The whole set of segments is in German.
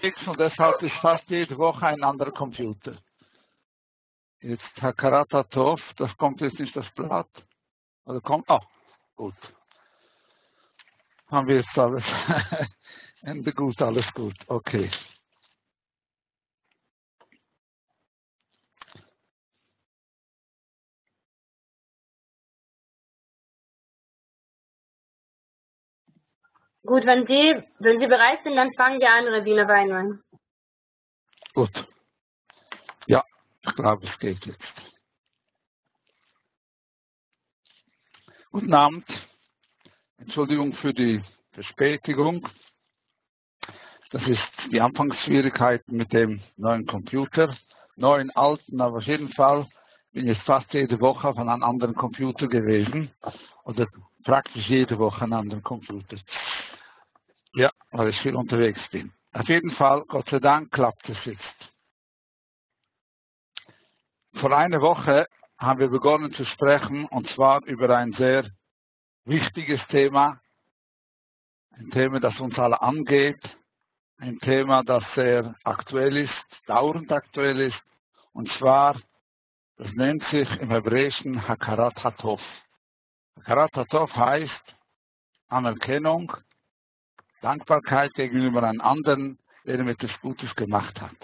und deshalb ist fast jede Woche ein anderer Computer. Jetzt Hakarat-Hatov, das kommt jetzt nicht das Blatt. Oder kommt, gut. Haben wir jetzt alles. Ende gut, alles gut. Okay. Gut, wenn Sie bereit sind, dann fangen wir an, Rabbiner Weinmann. Gut. Ja, ich glaube, es geht jetzt. Guten Abend. Entschuldigung für die Verspätung. Das ist die Anfangsschwierigkeiten mit dem neuen Computer. Neuen, alten, aber auf jeden Fall bin ich fast jede Woche auf einem anderen Computer gewesen. Oder praktisch jede Woche einen anderen Computer. Ja, weil ich viel unterwegs bin. Auf jeden Fall, Gott sei Dank, klappt es jetzt. Vor einer Woche haben wir begonnen zu sprechen, und zwar über ein sehr wichtiges Thema. Ein Thema, das uns alle angeht. Ein Thema, das sehr aktuell ist, dauernd aktuell ist. Und zwar, das nennt sich im Hebräischen Hakarat Hatov. Hakarat Hatov heißt Anerkennung, Dankbarkeit gegenüber einem anderen, der ihm etwas Gutes gemacht hat.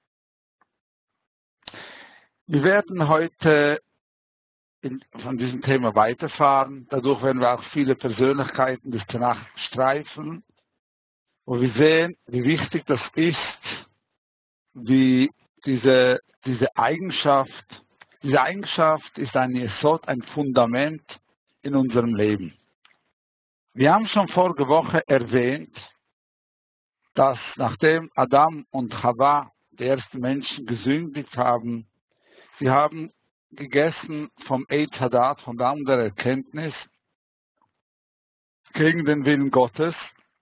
Wir werden heute von diesem Thema weiterfahren. Dadurch werden wir auch viele Persönlichkeiten des Tanach streifen, wo wir sehen, wie wichtig das ist, wie diese Eigenschaft ist ein Yesod, ein Fundament in unserem Leben. Wir haben schon vorige Woche erwähnt, dass nachdem Adam und Chava, die ersten Menschen, gesündigt haben, sie haben gegessen vom Eitz Hadat, vom Baum der Erkenntnis, gegen den Willen Gottes.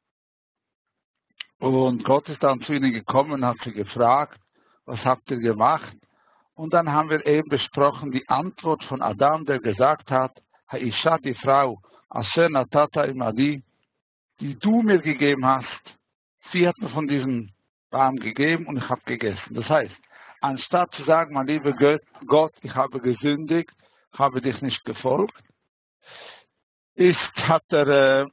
Und Gott ist dann zu ihnen gekommen und hat sie gefragt, was habt ihr gemacht? Und dann haben wir eben besprochen die Antwort von Adam, der gesagt hat, Ha'isha, die Frau, Asher Natata Imadi, die du mir gegeben hast, sie hat mir von diesem Baum gegeben und ich habe gegessen. Das heißt, anstatt zu sagen, mein lieber Gott, ich habe gesündigt, habe dich nicht gefolgt, hat er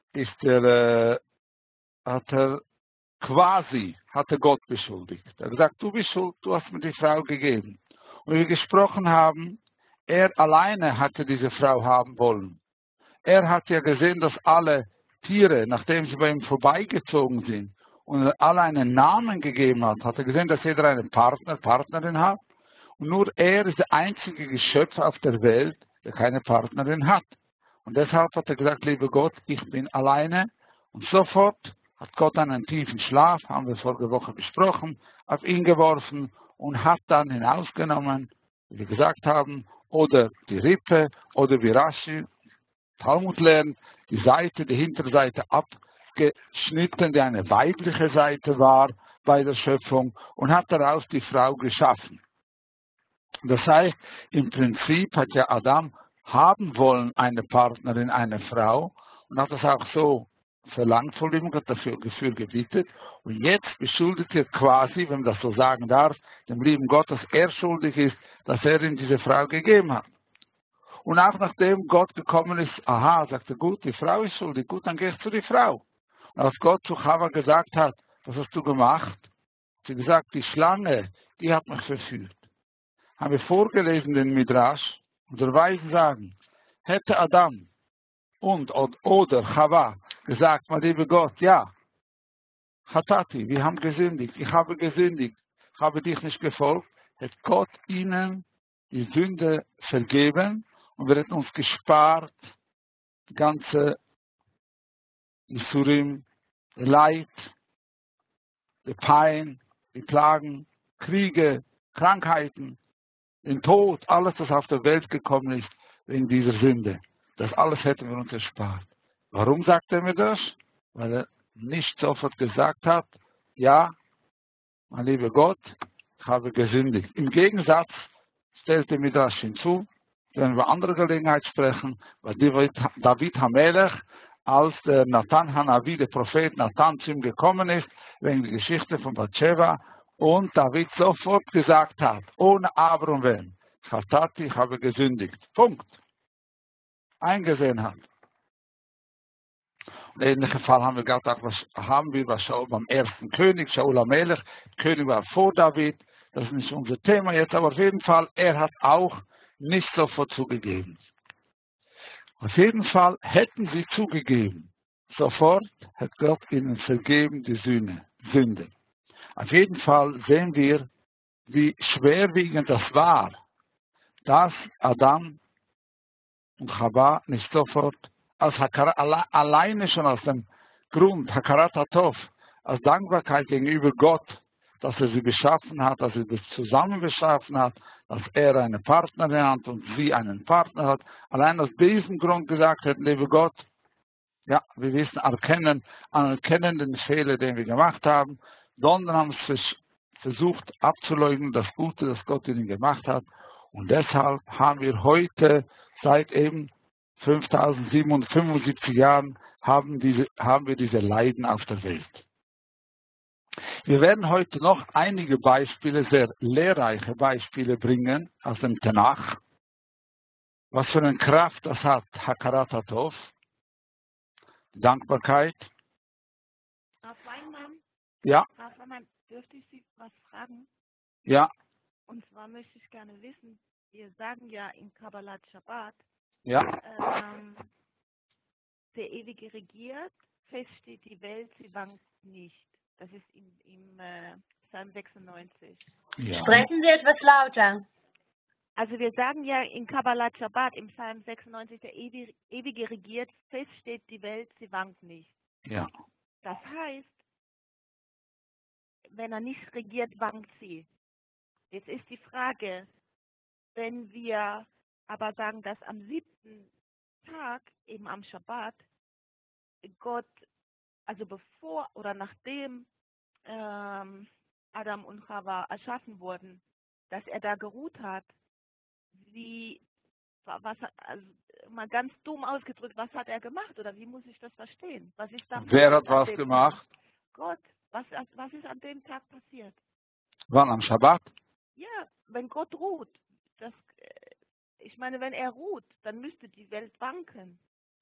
Gott beschuldigt. Er hat gesagt, du bist schuld, du hast mir die Frau gegeben. Und wie wir gesprochen haben, er alleine hatte diese Frau haben wollen. Er hat ja gesehen, dass alle Tiere, nachdem sie bei ihm vorbeigezogen sind und er alle einen Namen gegeben hat, hat er gesehen, dass jeder einen Partnerin hat. Und nur er ist der einzige Geschöpf auf der Welt, der keine Partnerin hat. Und deshalb hat er gesagt, lieber Gott, ich bin alleine. Und sofort hat Gott einen tiefen Schlaf, haben wir vorige Woche besprochen, auf ihn geworfen und hat dann hinausgenommen, wie wir gesagt haben, oder die Rippe, oder wie Rashi, Talmud lernen, die Hinterseite abgeschnitten, die eine weibliche Seite war bei der Schöpfung und hat daraus die Frau geschaffen. Das heißt, im Prinzip hat ja Adam haben wollen eine Partnerin, eine Frau und hat das auch so verlangt von ihm, hat dafür gebietet und jetzt beschuldigt er quasi, wenn man das so sagen darf, dem lieben Gott, dass er schuldig ist, dass er ihm diese Frau gegeben hat. Und auch nachdem Gott gekommen ist, sagt er, gut, die Frau ist schuldig, gut, dann gehst du die Frau. Und als Gott zu Chava gesagt hat, was hast du gemacht? Hat sie gesagt, die Schlange, die hat mich verführt. Haben wir vorgelesen den Midrash, unsere Weisen sagen, hätte Adam oder Chava gesagt, mein lieber Gott, ja, Chatati, wir haben gesündigt, ich habe dich nicht gefolgt, hätte Gott ihnen die Sünde vergeben und wir hätten uns gespart, die ganze Isurim, Leid, die Pein, die Plagen, Kriege, Krankheiten, den Tod, alles, was auf der Welt gekommen ist, wegen dieser Sünde. Das alles hätten wir uns erspart. Warum sagt er mir das? Weil er nicht sofort gesagt hat, ja, mein lieber Gott, ich habe gesündigt. Im Gegensatz stellte mir das hinzu, wenn wir andere Gelegenheit sprechen, weil David Hamelech, als der Nathan Hanavi, der Prophet Nathan, zu ihm gekommen ist, wegen der Geschichte von Bathsheba, und David sofort gesagt hat, ohne Aber und Wenn, Chatati, ich habe gesündigt. Punkt. Eingesehen hat. In ähnlichen Fall haben wir gehabt, was beim ersten König, Shaul HaMelech, der König war vor David, das ist nicht unser Thema jetzt, aber auf jeden Fall, er hat auch nicht sofort zugegeben. Auf jeden Fall hätten sie zugegeben, sofort hat Gott ihnen vergeben die Sünde. Auf jeden Fall sehen wir, wie schwerwiegend das war, dass Adam und Chava nicht sofort, alleine schon aus dem Grund, Hakarat Hatov, als Dankbarkeit gegenüber Gott, dass er sie beschaffen hat, dass er das zusammen beschaffen hat, dass er eine Partnerin hat und sie einen Partner hat. Allein aus diesem Grund gesagt hat, lieber Gott, ja, wir wissen, anerkennen den Fehler, den wir gemacht haben, sondern haben es versucht abzuleugnen, das Gute, das Gott ihnen gemacht hat. Und deshalb haben wir heute, seit eben 5775 Jahren, haben wir diese Leiden auf der Welt. Wir werden heute noch einige Beispiele, sehr lehrreiche Beispiele bringen aus dem Tanach. Was für eine Kraft das hat, Hakarat Hatov, Dankbarkeit. Auf einmal, Ja. dürfte ich Sie was fragen? Ja. Und zwar möchte ich gerne wissen, wir sagen ja in Kabbalat Shabbat, Ja. der Ewige regiert, fest steht die Welt, sie wankt nicht. Das ist im Psalm 96. Ja. Sprechen Sie etwas lauter. Also wir sagen ja in Kabbalat Shabbat im Psalm 96, der Ewige regiert, fest steht die Welt, sie wankt nicht. Ja. Das heißt, wenn er nicht regiert, wankt sie. Jetzt ist die Frage, wenn wir aber sagen, dass am 7. Tag, eben am Shabbat, Gott, also bevor oder nachdem Adam und Chava erschaffen wurden, dass er da geruht hat, also mal ganz dumm ausgedrückt, was hat er gemacht oder wie muss ich das verstehen? Was ist da Wer hat was gemacht? Gott. Was ist an dem Tag passiert? Wann, am Schabbat? Ja, wenn Gott ruht. Ich meine, wenn er ruht, dann müsste die Welt wanken.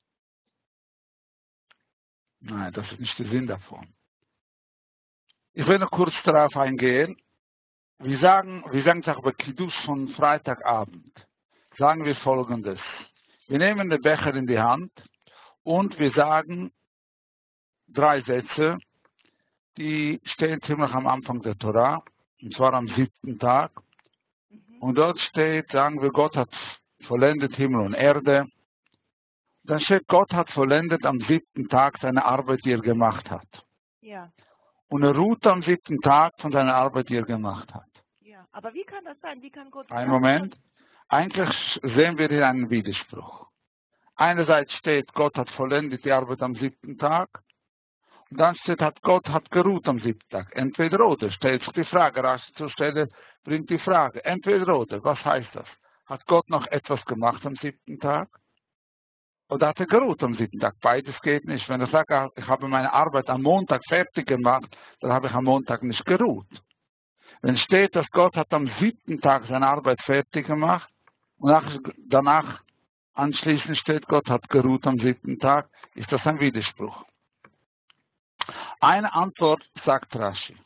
Nein, das ist nicht der Sinn davon. Ich will noch kurz darauf eingehen. Wir sagen es auch bei Kiddush von Freitagabend. Sagen wir Folgendes. Wir nehmen den Becher in die Hand und wir sagen 3 Sätze, die stehen ziemlich am Anfang der Torah, und zwar am 7. Tag. Und dort steht, sagen wir, Gott hat vollendet Himmel und Erde. Dann steht, Gott hat vollendet am 7. Tag seine Arbeit, die er gemacht hat. Ja. Und er ruht am 7. Tag von seiner Arbeit, die er gemacht hat. Ja, aber wie kann das sein? Wie kann Gott... Einen Moment. Eigentlich sehen wir hier einen Widerspruch. Einerseits steht, Gott hat vollendet die Arbeit am 7. Tag. Und dann steht, Gott hat geruht am 7. Tag. Entweder oder. Stellt sich die Frage, rasch zur Stelle bringt die Frage. Entweder oder. Was heißt das? Hat Gott noch etwas gemacht am 7. Tag? Oder hat er geruht am 7. Tag? Beides geht nicht. Wenn er sagt, ich habe meine Arbeit am Montag fertig gemacht, dann habe ich am Montag nicht geruht. Wenn steht, dass Gott hat am 7. Tag seine Arbeit fertig gemacht und danach anschließend steht, Gott hat geruht am 7. Tag, ist das ein Widerspruch. Eine Antwort sagt Rashi.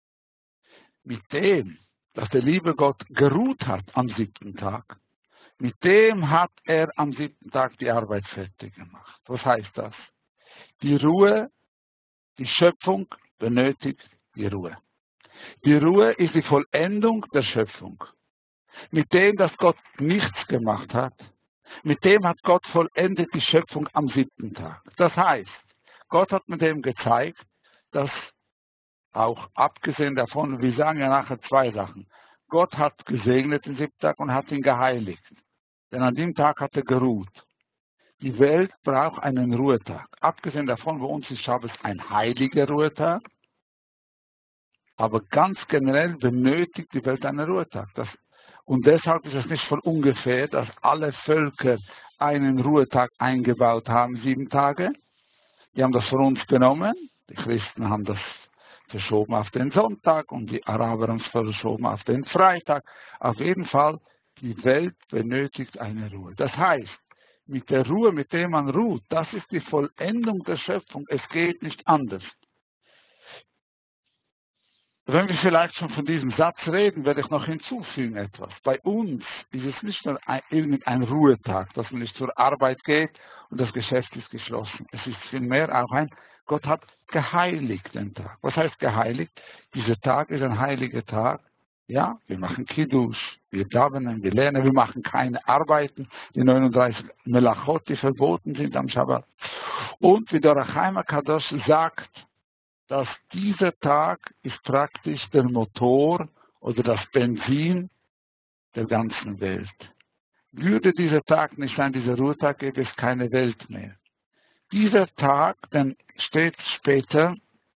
Mit dem, dass der liebe Gott geruht hat am 7. Tag, mit dem hat er am 7. Tag die Arbeit fertig gemacht. Was heißt das? Die Ruhe, die Schöpfung benötigt die Ruhe. Die Ruhe ist die Vollendung der Schöpfung. Mit dem, dass Gott nichts gemacht hat, mit dem hat Gott vollendet die Schöpfung am 7. Tag. Das heißt, Gott hat mit dem gezeigt, dass auch abgesehen davon, wir sagen ja nachher 2 Sachen. Gott hat gesegnet den 7. Tag und hat ihn geheiligt. Denn an dem Tag hat er geruht. Die Welt braucht einen Ruhetag. Abgesehen davon, bei uns ist Schabbos ein heiliger Ruhetag. Aber ganz generell benötigt die Welt einen Ruhetag. Und deshalb ist es nicht von ungefähr, dass alle Völker einen Ruhetag eingebaut haben, 7 Tage. Die haben das von uns genommen. Die Christen haben das verschoben auf den Sonntag und die Araber haben es verschoben auf den Freitag. Auf jeden Fall, die Welt benötigt eine Ruhe. Das heißt, mit der Ruhe, mit der man ruht, das ist die Vollendung der Schöpfung. Es geht nicht anders. Wenn wir vielleicht schon von diesem Satz reden, werde ich noch hinzufügen etwas. Bei uns ist es nicht nur irgendein Ruhetag, dass man nicht zur Arbeit geht und das Geschäft ist geschlossen. Es ist vielmehr auch Gott hat geheiligt den Tag. Was heißt geheiligt? Dieser Tag ist ein heiliger Tag. Ja, wir machen Kiddush, wir dabbenen, wir lernen, wir machen keine Arbeiten, die 39 Melachot, die verboten sind am Schabbat. Und wie der Achaim HaKadosh sagt, dass dieser Tag ist praktisch der Motor oder das Benzin der ganzen Welt. Würde dieser Tag nicht sein, dieser Ruhetag, gäbe es keine Welt mehr. Dieser Tag, dann steht später,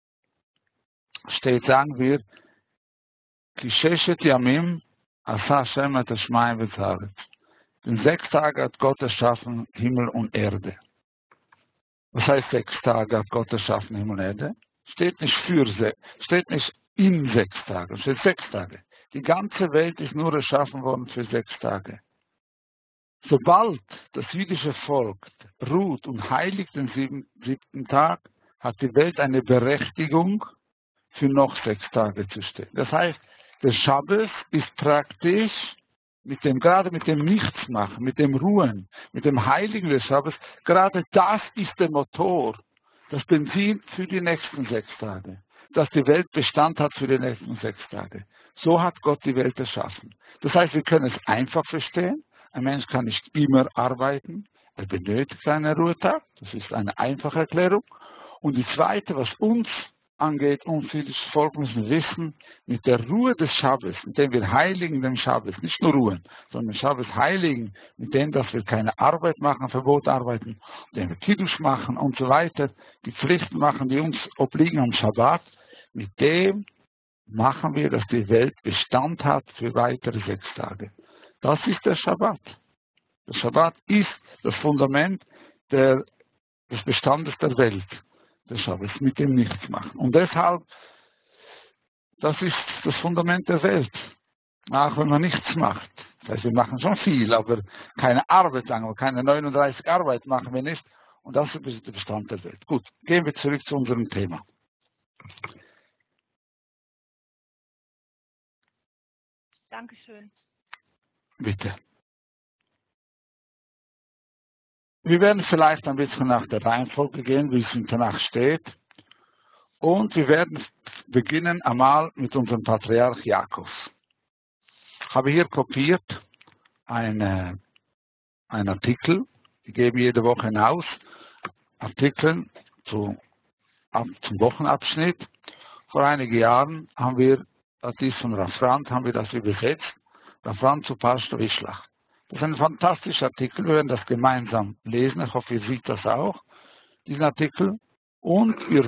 sagen wir, Kisheshet Yamim Asa Hashem et Hashmayim v'Tzaretz. In 6 Tagen hat Gott erschaffen Himmel und Erde. Was heißt 6 Tage hat Gott erschaffen Himmel und Erde? Steht nicht steht nicht in 6 Tagen, steht 6 Tage. Die ganze Welt ist nur erschaffen worden für 6 Tage. Sobald das jüdische Volk ruht und heiligt den 7. Tag, hat die Welt eine Berechtigung, für noch 6 Tage zu stehen. Das heißt, der Schabbos ist praktisch gerade mit dem Nichtsmachen, mit dem Ruhen, mit dem Heiligen des Schabbos, gerade das ist der Motor, das Benzin für die nächsten 6 Tage, dass die Welt Bestand hat für die nächsten 6 Tage. So hat Gott die Welt erschaffen. Das heißt, wir können es einfach verstehen. Ein Mensch kann nicht immer arbeiten, er benötigt einen Ruhetag, das ist eine einfache Erklärung. Und die zweite, was uns angeht, und für das Volk müssen wir wissen, mit der Ruhe des Schabbos, mit dem wir heiligen den Schabbos, nicht nur ruhen, sondern den Schabbos heiligen, mit dem, dass wir keine Arbeit machen, Verbot arbeiten, mit dem wir Kiddush machen und so weiter, die Pflichten machen, die uns obliegen am Schabbat, mit dem machen wir, dass die Welt Bestand hat für weitere 6 Tage. Das ist der Schabbat. Der Schabbat ist das Fundament des Bestandes der Welt. Der Schabbat, mit dem nichts machen. Und deshalb, das ist das Fundament der Welt. Auch wenn man nichts macht. Das heißt, wir machen schon viel, aber keine Arbeit, keine 39 Arbeit machen wir nicht. Und das ist der Bestand der Welt. Gut, gehen wir zurück zu unserem Thema. Dankeschön. Bitte. Wir werden vielleicht ein bisschen nach der Reihenfolge gehen, wie es im Tanach steht. Und wir werden beginnen einmal mit unserem Patriarch Jakob. Ich habe hier kopiert einen Artikel. Wir geben jede Woche hinaus Artikel zum Wochenabschnitt. Vor einigen Jahren haben wir, das ist von Rafrand, haben wir das übersetzt. Rafrand zu Pastor Wischlach. Das ist ein fantastischer Artikel, wir werden das gemeinsam lesen, ich hoffe, ihr seht das auch, diesen Artikel. Und wir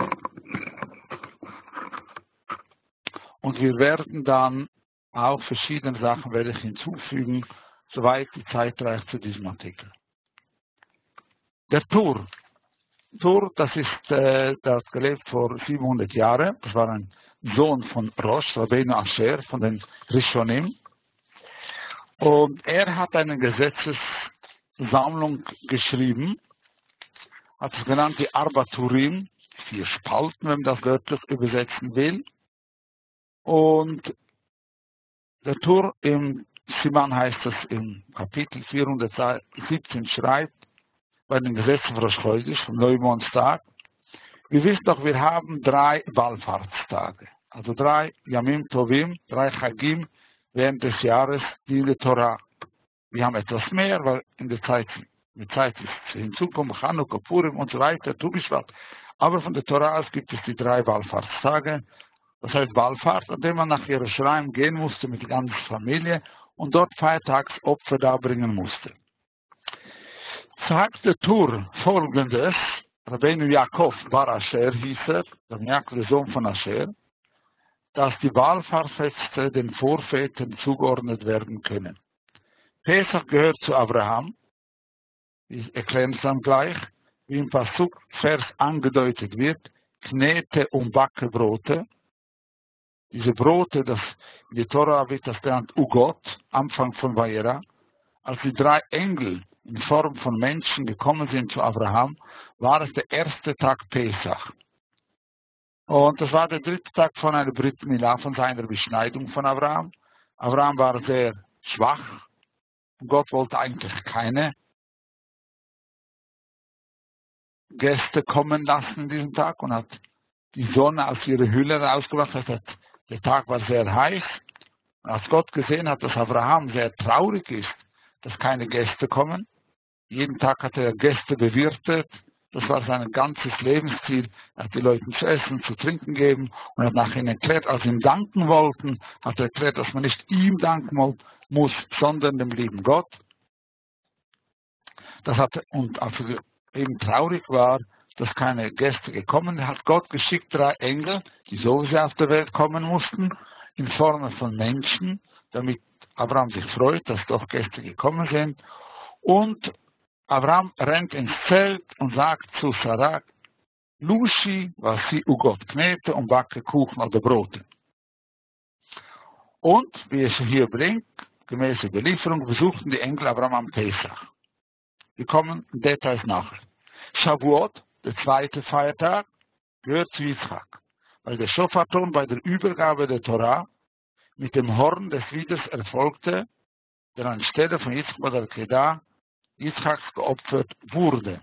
werden dann auch verschiedene Sachen werde ich hinzufügen, soweit die Zeit reicht zu diesem Artikel. Der Tur, das hat gelebt vor 700 Jahren, das war ein Sohn von Rosh, Rabbeinu Asher, von den Rishonim. Und er hat eine Gesetzessammlung geschrieben, hat es genannt die Arba Turim, 4 Spalten, wenn man das wörtlich übersetzen will. Und der Tur im Siman heißt es im Kapitel 417 schreibt, bei den Gesetzen von Rosh Chodesh, vom Neumondstag. Wir wissen doch, wir haben 3 Wallfahrtstage, also 3 Yamim Tovim, 3 Chagim, während des Jahres die Torah. Wir haben etwas mehr, weil in der Zeit ist hinzukommen, Chanukka, Purim und so weiter, Tubishvat. Aber von der Torah aus gibt es die 3 Wallfahrtstage. Das heißt Wallfahrt, an dem man nach Jerusalem gehen musste mit der ganzen Familie und dort Feiertagsopfer darbringen musste. Sagt der Tur folgendes, Rabbeinu Yaakov bar Asher hieß er, Jakob, der Sohn von Asher, dass die Wallfahrtsfeste den Vorvätern zugeordnet werden können. Pesach gehört zu Abraham, wir erklären es dann gleich, wie im Pasuk-Vers angedeutet wird, Knete und Backebrote. Diese Brote, das in der Tora wird das genannt Ugot, Anfang von Vayera. Als die 3 Engel in Form von Menschen gekommen sind zu Abraham, war es der erste Tag Pesach. Und das war der 3. Tag von einer Brit Milah, von seiner Beschneidung von Abraham. Abraham war sehr schwach. Gott wollte eigentlich keine Gäste kommen lassen diesen Tag und hat die Sonne aus ihrer Hülle rausgebracht. Das heißt, der Tag war sehr heiß. Und als Gott gesehen hat, dass Abraham sehr traurig ist, dass keine Gäste kommen, jeden Tag hat er Gäste bewirtet. Das war sein ganzes Lebensziel. Er hat die Leuten zu essen, zu trinken gegeben und hat nachher erklärt, als sie ihm danken wollten, hat er erklärt, dass man nicht ihm danken muss, sondern dem lieben Gott. Und als er eben traurig war, dass keine Gäste gekommen sind, hat Gott geschickt 3 Engel, die sowieso auf der Welt kommen mussten, in Form von Menschen, damit Abraham sich freut, dass doch Gäste gekommen sind. Und Abraham rennt ins Zelt und sagt zu Sarah, Lushi, was sie Ugot, Knete und backe Kuchen oder Brote. Und, wie es hier bringt, gemäß der Belieferung, besuchten die Engel Abraham am Pesach. Wir kommen in Details nachher. Shavuot, der 2. Feiertag, gehört zu Yitzchak, weil der Shofarton bei der Übergabe der Torah mit dem Horn des Widers erfolgte, der anstelle von Yitzchak oder Kedah Yitzchaks geopfert wurde.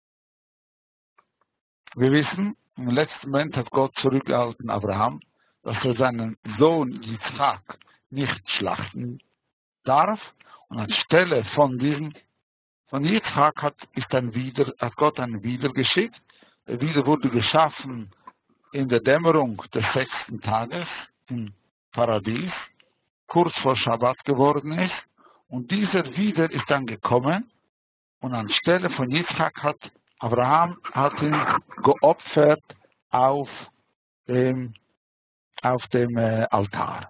Wir wissen, im letzten Moment hat Gott zurückgehalten Abraham, dass er seinen Sohn Yitzchak nicht schlachten darf, und anstelle von Yitzchak hat Gott einen Widder geschickt. Der Widder wurde geschaffen in der Dämmerung des 6. Tages im Paradies, kurz vor Schabbat geworden ist, und dieser Widder ist dann gekommen, und anstelle von Yitzchak hat Abraham ihn geopfert auf dem Altar.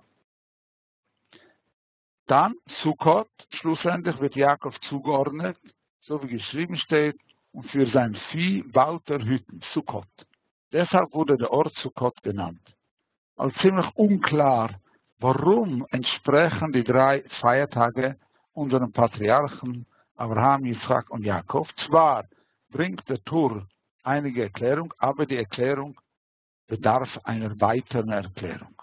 Dann Sukkot, schlussendlich wird Jakob zugeordnet, so wie geschrieben steht, und für sein Vieh baut er Hütten, Sukkot. Deshalb wurde der Ort Sukkot genannt. Also ziemlich unklar, warum entsprechen die 3 Feiertage unseren Patriarchen Abraham, Yitzchak und Jakob. Zwar bringt der Tur einige Erklärung, aber die Erklärung bedarf einer weiteren Erklärung.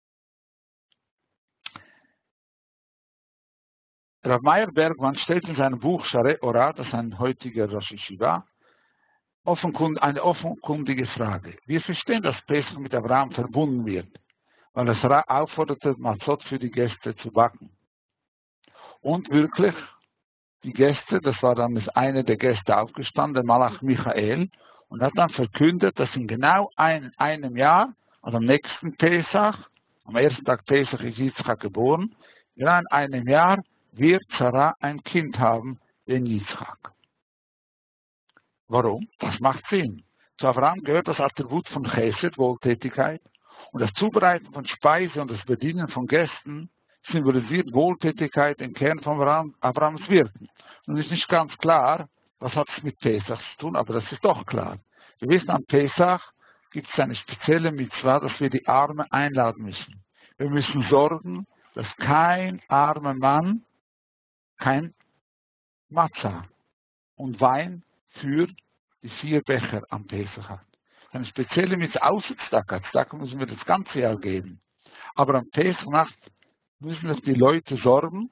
Rav Meir Bergmann stellt in seinem Buch Sharei Orah, das ist ein heutiger Rosh Yeshiva, eine offenkundige Frage. Wir verstehen, dass Pesach mit Abraham verbunden wird, weil es aufforderte, Matzot für die Gäste zu backen. Und wirklich, die Gäste, das war dann einer der Gäste aufgestanden, der Malach Michael, und hat dann verkündet, dass in genau einem Jahr, also am nächsten Pesach, am 1. Tag Pesach ist Yitzchak geboren, genau in einem Jahr wird Sarah ein Kind haben, den Yitzchak. Warum? Das macht Sinn. Zu Abraham gehört das Attribut von Chesed, Wohltätigkeit, und das Zubereiten von Speise und das Bedienen von Gästen symbolisiert Wohltätigkeit im Kern von Abrahams Wirken. Und es ist nicht ganz klar, was hat es mit Pesach zu tun, aber das ist doch klar. Wir wissen, am Pesach gibt es eine spezielle Mitzvah, dass wir die Armen einladen müssen. Wir müssen sorgen, dass kein armer Mann kein Matzah und Wein für die 4 Becher am Pesach hat. Eine spezielle Mitzvah, außer Tzedakah müssen wir das ganze Jahr geben. Aber am Pesachnacht müssen die Leute sorgen,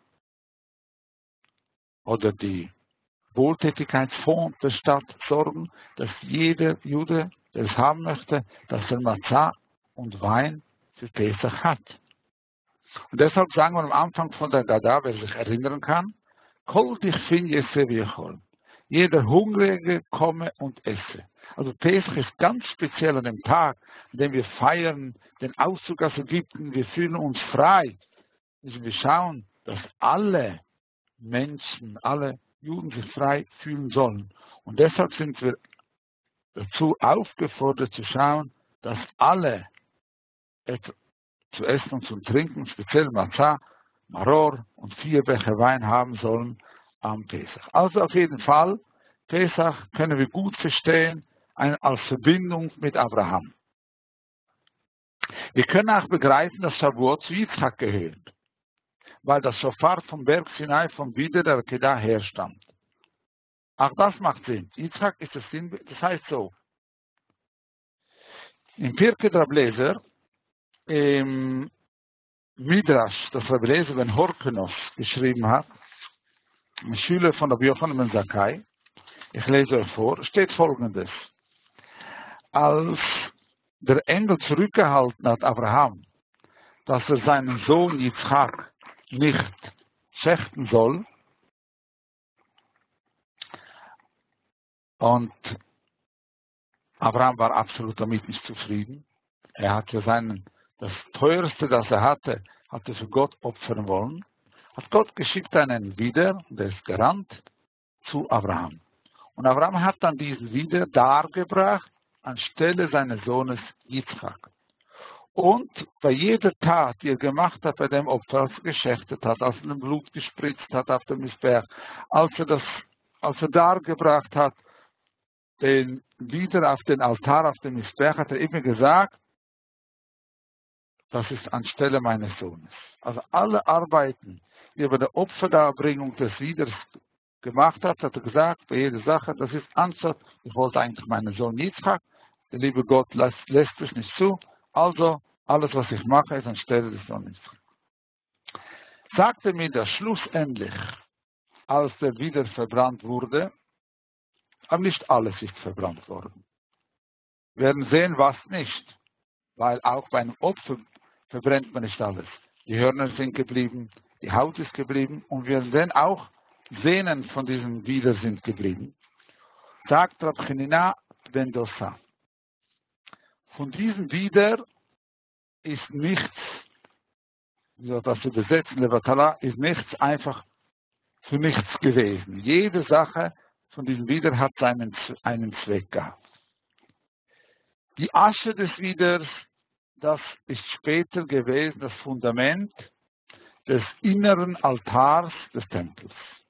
oder die Wohltätigkeitsfonds der Stadt sorgen, dass jeder Jude, der es haben möchte, dass er Matzah und Wein für Pesach hat. Und deshalb sagen wir am Anfang von der Gada, wer sich erinnern kann, Kol dich fin yese viechol. Jeder Hungrige komme und esse. Also Pesach ist ganz speziell an dem Tag, an dem wir feiern den Auszug aus Ägypten, wir fühlen uns frei. Müssen wir schauen, dass alle Menschen, alle Juden sich frei fühlen sollen. Und deshalb sind wir dazu aufgefordert zu schauen, dass alle zu essen und zu trinken, speziell Matzah, Maror und 4 Becher Wein haben sollen am Pesach. Also auf jeden Fall Pesach können wir gut verstehen als Verbindung mit Abraham. Wir können auch begreifen, dass Shavuot zu Yitzchak gehört, weil das Schofar vom Berg Sinai vom Wider der Akedah herstammt. Auch das macht Sinn. Yitzchak ist das Sinnbild, das heißt so. In Pirkei Rabbi Eliezer, im Midrash, das Rabbi Eliezer ben Horkenos geschrieben hat, ein Schüler von Rabbi Yochanan ben Zakkai, ich lese euch vor, steht Folgendes. Als der Engel zurückgehalten hat, Abraham, dass er seinen Sohn Yitzchak nicht schächten soll, und Abraham war absolut damit nicht zufrieden. Er hatte das Teuerste, das er hatte für Gott opfern wollen. Hat Gott geschickt einen Widder, der ist gerannt, zu Abraham. Und Abraham hat dann diesen Widder dargebracht, anstelle seines Sohnes Yitzchak. Und bei jeder Tat, die er gemacht hat, bei dem Opfer, als er geschächtet hat, als er Blut gespritzt hat auf dem Missberg, als er dargebracht hat, den Widder auf den Altar, auf dem Missberg, hat er immer gesagt, das ist anstelle meines Sohnes. Also alle Arbeiten, die er bei der Opferdarbringung des Widders gemacht hat, hat er gesagt, bei jeder Sache, das ist anstatt, ich wollte eigentlich meinen Sohn Yitzchak, der liebe Gott lässt es nicht zu, also alles, was ich mache, ist anstelle des Sohnes. Sagte mir das schlussendlich, als der Widder verbrannt wurde, aber nicht alles ist verbrannt worden. Wir werden sehen, was nicht, weil auch bei einem Opfer verbrennt man nicht alles. Die Hörner sind geblieben, die Haut ist geblieben und wir werden auch Sehnen von diesem Widder sind geblieben. Sagt Rab Chanina ben Dosa. Von diesem Widder ist nichts, wie soll das übersetzen, Levatala, ist nichts einfach für nichts gewesen. Jede Sache von diesem Widder hat einen Zweck gehabt. Die Asche des Widders, das ist später gewesen das Fundament des inneren Altars des Tempels.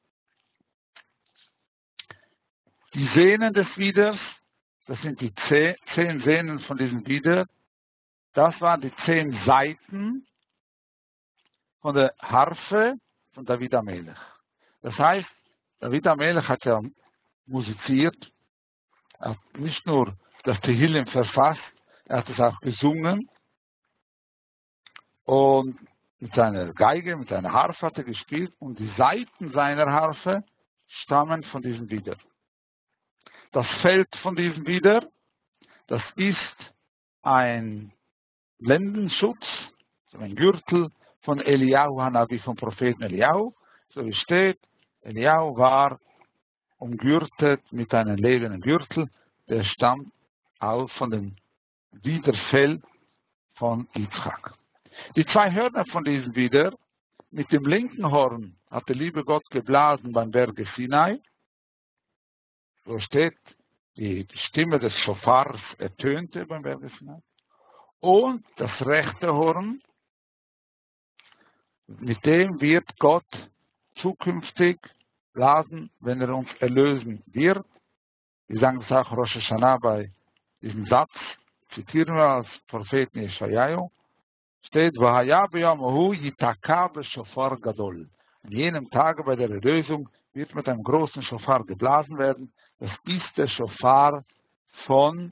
Die Sehnen des Widders, das sind die 10 Sehnen von diesem Widder, das waren die 10 Saiten von der Harfe von David HaMelech. Das heißt, David HaMelech hat ja musiziert, er hat nicht nur das Tehillim verfasst, er hat es auch gesungen und mit seiner Geige, mit seiner Harfe hat er gespielt und die Saiten seiner Harfe stammen von diesem Widder. Das Feld von diesem Widder, das ist ein Lendenschutz, ein Gürtel von Eliyahu Hanavi, vom Propheten Eliyahu, so wie steht, Eliyahu war umgürtet mit einem ledernen Gürtel, der stammt auch von dem Widderfell von Yitzchak. Die 2 Hörner von diesem Widder, mit dem linken Horn hat der liebe Gott geblasen beim Berge Sinai, so steht, die Stimme des Schofars ertönte beim Berge Sinai, und das rechte Horn, mit dem wird Gott zukünftig blasen, wenn er uns erlösen wird. Wir sagen das auch Rosh Hashanah bei diesem Satz, zitieren wir als Propheten Yeshayahu, steht, Vahaya b'yom yitaka b'shofar gadol. An jenem Tage bei der Erlösung wird mit einem großen Schofar geblasen werden. Das ist der Schofar von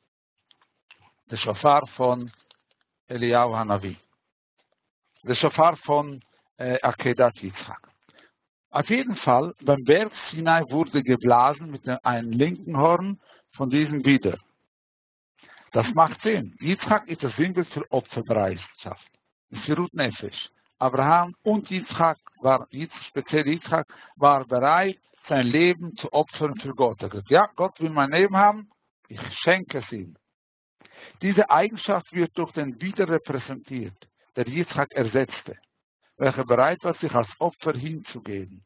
Eliyahu Hanavi. Der Schofar von Akedat Yitzchak. Auf jeden Fall, beim Berg Sinai wurde geblasen mit einem linken Horn von diesem Widder. Das macht Sinn. Yitzchak ist das Sinnbild für Opferbereitschaft. Sirut Nefesh. Abraham und Yitzchak, speziell Yitzchak, war bereit, sein Leben zu opfern für Gott. Er hat gesagt, ja, Gott will mein Leben haben, ich schenke es ihm. Diese Eigenschaft wird durch den Widder repräsentiert, der Yitzchak ersetzte, welcher bereit war, sich als Opfer hinzugeben.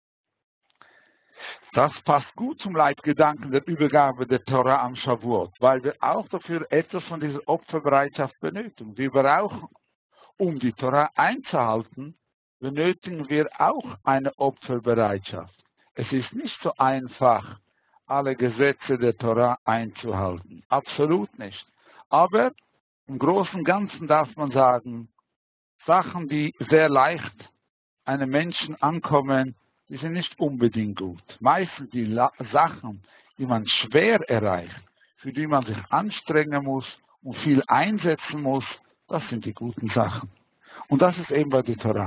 Das passt gut zum Leitgedanken der Übergabe der Torah am Shavuot, weil wir auch dafür etwas von dieser Opferbereitschaft benötigen. Wir brauchen, um die Torah einzuhalten, benötigen wir auch eine Opferbereitschaft. Es ist nicht so einfach, alle Gesetze der Tora einzuhalten. Absolut nicht. Aber im Großen und Ganzen darf man sagen, Sachen, die sehr leicht einem Menschen ankommen, die sind nicht unbedingt gut. Meistens die Sachen, die man schwer erreicht, für die man sich anstrengen muss und viel einsetzen muss, das sind die guten Sachen. Und das ist eben bei der Tora.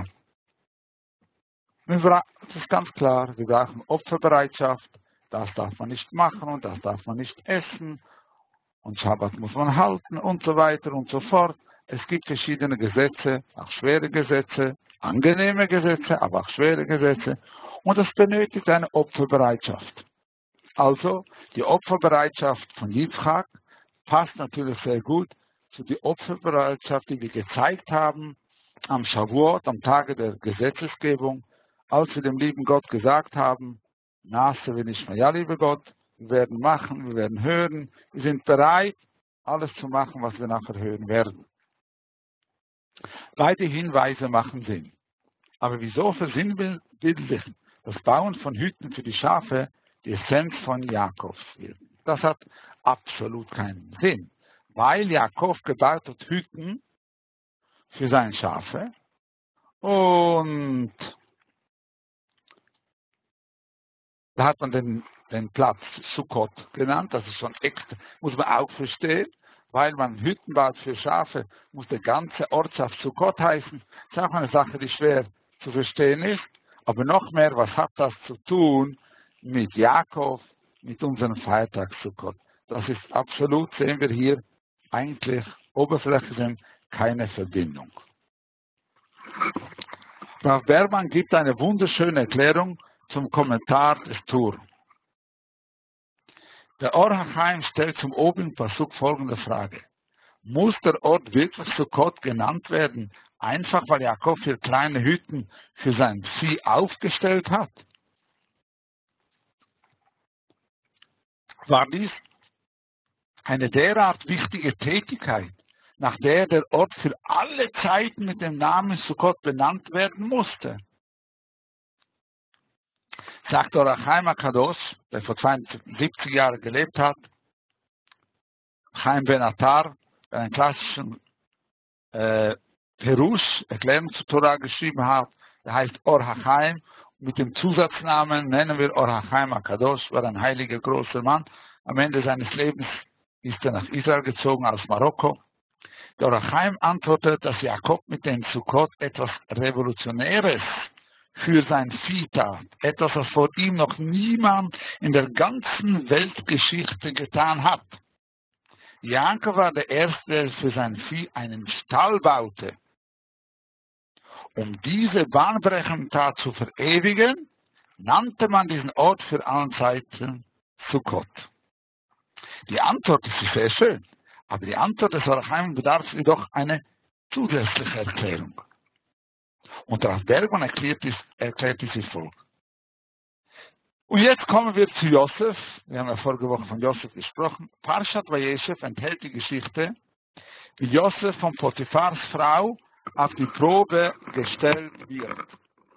Das ist ganz klar, wir brauchen Opferbereitschaft, das darf man nicht machen und das darf man nicht essen und Schabbat muss man halten und so weiter und so fort. Es gibt verschiedene Gesetze, auch schwere Gesetze, angenehme Gesetze, aber auch schwere Gesetze und es benötigt eine Opferbereitschaft. Also die Opferbereitschaft von Yitzchak passt natürlich sehr gut zu der Opferbereitschaft, die wir gezeigt haben am Shavuot, am Tage der Gesetzesgebung, als wir dem lieben Gott gesagt haben, Nase will nicht mehr, ja liebe Gott, wir werden machen, wir werden hören, wir sind bereit, alles zu machen, was wir nachher hören werden. Beide Hinweise machen Sinn. Aber wieso versinnbildlich das Bauen von Hütten für die Schafe die Essenz von Jakobs wird? Das hat absolut keinen Sinn, weil Jakob gebaut hat Hütten für seine Schafe und da hat man den Platz Sukkot genannt, das ist schon extra, muss man auch verstehen, weil man Hütten baut für Schafe, muss der ganze Ortschaft Sukkot heißen. Das ist auch eine Sache, die schwer zu verstehen ist. Aber noch mehr, was hat das zu tun mit Jakob, mit unserem Feiertag Sukkot? Das ist absolut, sehen wir hier, eigentlich oberflächlich keine Verbindung. Rav Berman gibt eine wunderschöne Erklärung zum Kommentar des Tur. Der Or HaChaim stellt zum obigen Pasuk folgende Frage. Muss der Ort wirklich Sukkot genannt werden, einfach weil Jakob 4 kleine Hütten für sein Vieh aufgestellt hat? War dies eine derart wichtige Tätigkeit, nach der der Ort für alle Zeiten mit dem Namen Sukkot benannt werden musste? Sagt Or HaChaim HaKadosh, der vor 72 Jahren gelebt hat, Chaim Ben Attar, der einen klassischen Perush, Erklärung zur Tora geschrieben hat, der heißt Or HaChaim. Mit dem Zusatznamen nennen wir Or HaChaim HaKadosh, war ein heiliger großer Mann. Am Ende seines Lebens ist er nach Israel gezogen aus Marokko. Der Or HaChaim antwortet, dass Jakob mit dem Sukkot etwas Revolutionäres für sein Vieh tat. Etwas, was vor ihm noch niemand in der ganzen Weltgeschichte getan hat. Jakob war der Erste, der für sein Vieh einen Stall baute. Um diese bahnbrechende Tat zu verewigen, nannte man diesen Ort für alle Zeiten Sukkot. Die Antwort ist sehr schön, aber die Antwort des Or HaChaim bedarf jedoch eine zusätzliche Erklärung. Und Rav Bergman erklärt dies wie folgt. Und jetzt kommen wir zu Josef. Wir haben ja vorige Woche von Josef gesprochen. Parshat Vayeshev enthält die Geschichte, wie Josef von Potiphars Frau auf die Probe gestellt wird.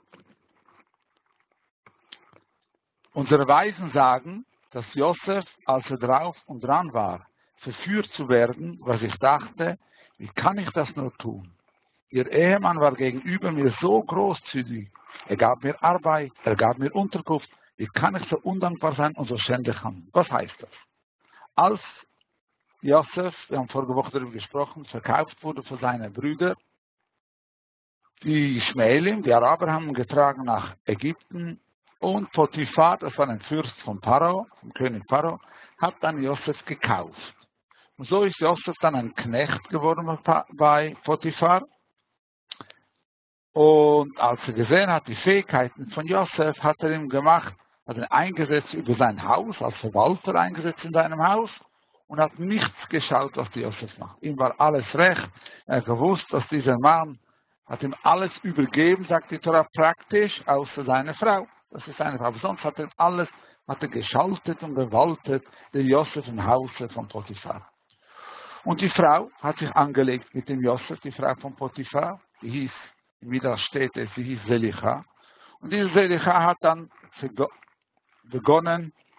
Unsere Weisen sagen, dass Josef, als er drauf und dran war, verführt zu werden, was ich dachte, wie kann ich das nur tun? Ihr Ehemann war gegenüber mir so großzügig. Er gab mir Arbeit, er gab mir Unterkunft. Wie kann ich so undankbar sein und so schändlich handeln? Was heißt das? Als Josef, wir haben vorige Woche darüber gesprochen, verkauft wurde für seine Brüder, die Ishmaelim, die Araber, haben ihn getragen nach Ägypten und Potiphar, das war ein Fürst von Pharao, vom König Pharao, hat dann Josef gekauft. Und so ist Josef dann ein Knecht geworden bei Potiphar. Und als er gesehen hat, die Fähigkeiten von Josef, hat er ihm gemacht, hat ihn eingesetzt über sein Haus, als Verwalter eingesetzt in seinem Haus und hat nichts geschaut, was Josef macht. Ihm war alles recht. Er hat gewusst, dass dieser Mann hat ihm alles übergeben, sagt die Tora, praktisch, außer seine Frau. Das ist seine Frau. Aber sonst hat er alles, hat er geschaltet und gewaltet, den Josef im Hause von Potiphar. Und die Frau hat sich angelegt mit dem Josef, die Frau von Potiphar, die hieß, wie das steht, sie hieß Selicha. Und diese Selicha hat dann begonnen,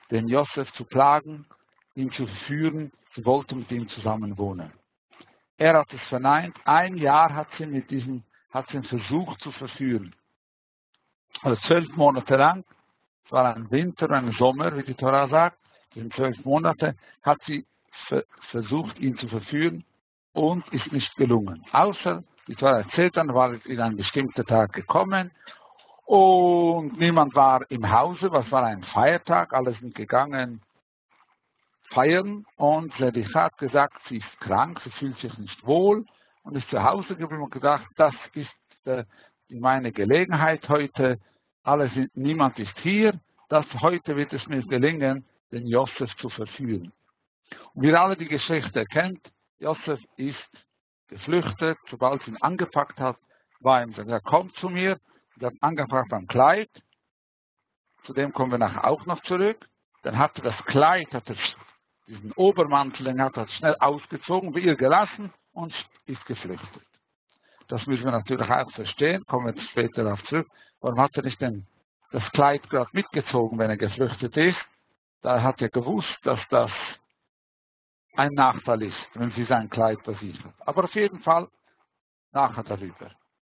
den Josef zu plagen, ihn zu verführen, sie wollte mit ihm zusammen wohnen. Er hat es verneint, 1 Jahr hat sie ihn versucht zu verführen. Also 12 Monate lang, es war ein Winter, ein Sommer, wie die Tora sagt, in 12 Monate hat sie versucht, ihn zu verführen und ist nicht gelungen. Außer, die Tora erzählt dann, war es in einem bestimmten Tag gekommen und niemand war im Hause, was war ein Feiertag, alle sind gegangen feiern und Zedekah hat gesagt, sie ist krank, sie fühlt sich nicht wohl und ist zu Hause geblieben und gedacht, das ist meine Gelegenheit heute, niemand ist hier, heute wird es mir gelingen, den Josef zu verführen. Und wie alle die Geschichte kennt, Josef ist geflüchtet, sobald sie ihn angepackt hat, war ihm gesagt, komm zu mir, er hat angepackt am Kleid, zu dem kommen wir nachher auch noch zurück, dann hat er das Kleid, diesen Obermantel, den hat er schnell ausgezogen, wie ihr gelassen und ist geflüchtet. Das müssen wir natürlich auch verstehen, kommen wir später darauf zurück. Warum hat er nicht denn das Kleid gerade mitgezogen, wenn er geflüchtet ist? Da hat er gewusst, dass das ein Nachteil ist, wenn sie sein Kleid bei sich hat. Aber auf jeden Fall nachher darüber.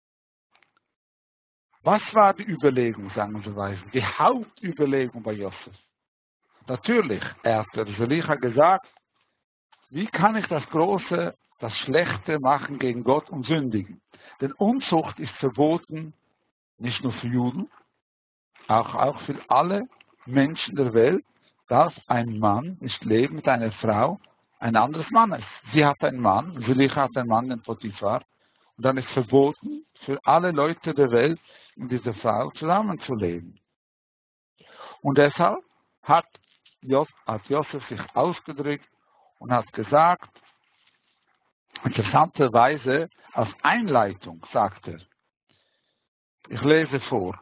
Was war die Überlegung, sagen unsere Weisen? Die Hauptüberlegung bei Josef. Natürlich, er hat der Zelicha gesagt, wie kann ich das Schlechte machen gegen Gott und sündigen? Denn Unzucht ist verboten, nicht nur für Juden, auch für alle Menschen der Welt, dass ein Mann nicht leben mit einer Frau, ein anderes Mann ist. Sie hat einen Mann, Zelicha hat einen Mann, den Potiphar, und dann ist verboten, für alle Leute der Welt mit dieser Frau zusammenzuleben. Und deshalb hat Josef sich ausgedrückt und hat gesagt, interessanterweise als Einleitung sagt er, ich lese vor,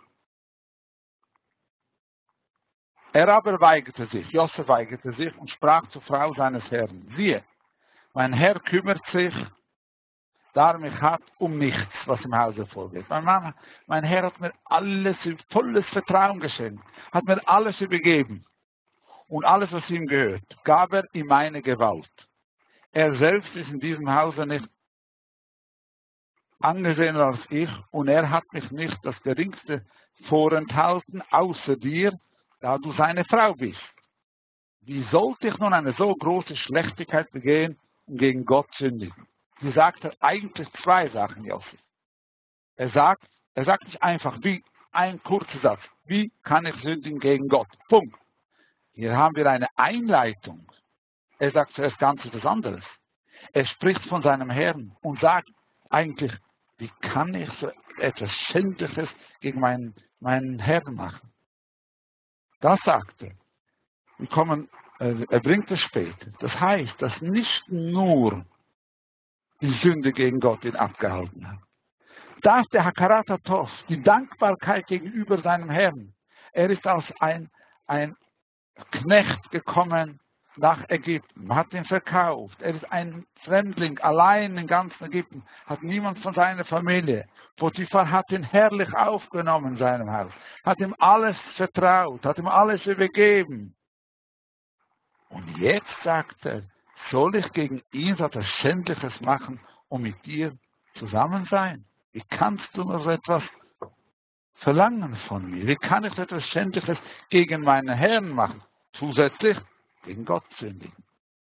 er aber weigerte sich, Josef weigerte sich und sprach zur Frau seines Herrn, siehe, mein Herr kümmert sich darum, ich habe um nichts, was im Hause vorgeht. Mein Herr hat mir alles, volles Vertrauen geschenkt, hat mir alles übergeben. Und alles, was ihm gehört, gab er in meine Gewalt. Er selbst ist in diesem Hause nicht angesehener als ich und er hat mich nicht das Geringste vorenthalten, außer dir, da du seine Frau bist. Wie sollte ich nun eine so große Schlechtigkeit begehen und gegen Gott sündigen? Sie sagt eigentlich 2 Sachen, Josef. Er sagt nicht einfach, wie ein kurzer Satz, wie kann ich sündigen gegen Gott? Punkt. Hier haben wir eine Einleitung. Er sagt zuerst ganz etwas anderes. Er spricht von seinem Herrn und sagt eigentlich, wie kann ich so etwas Schändliches gegen meinen Herrn machen? Das sagt er. Er bringt es später. Das heißt, dass nicht nur die Sünde gegen Gott ihn abgehalten hat. Da ist der Hakarat Hatov, die Dankbarkeit gegenüber seinem Herrn. Er ist als ein Knecht gekommen nach Ägypten, hat ihn verkauft. Er ist ein Fremdling, allein in ganz Ägypten, hat niemand von seiner Familie. Potiphar hat ihn herrlich aufgenommen in seinem Haus, hat ihm alles vertraut, hat ihm alles übergeben. Und jetzt sagt er, soll ich gegen ihn so etwas Schändliches machen und mit dir zusammen sein? Wie kannst du nur so etwas verlangen von mir? Wie kann ich so etwas Schändliches gegen meinen Herrn machen? Zusätzlich gegen Gott sündigen.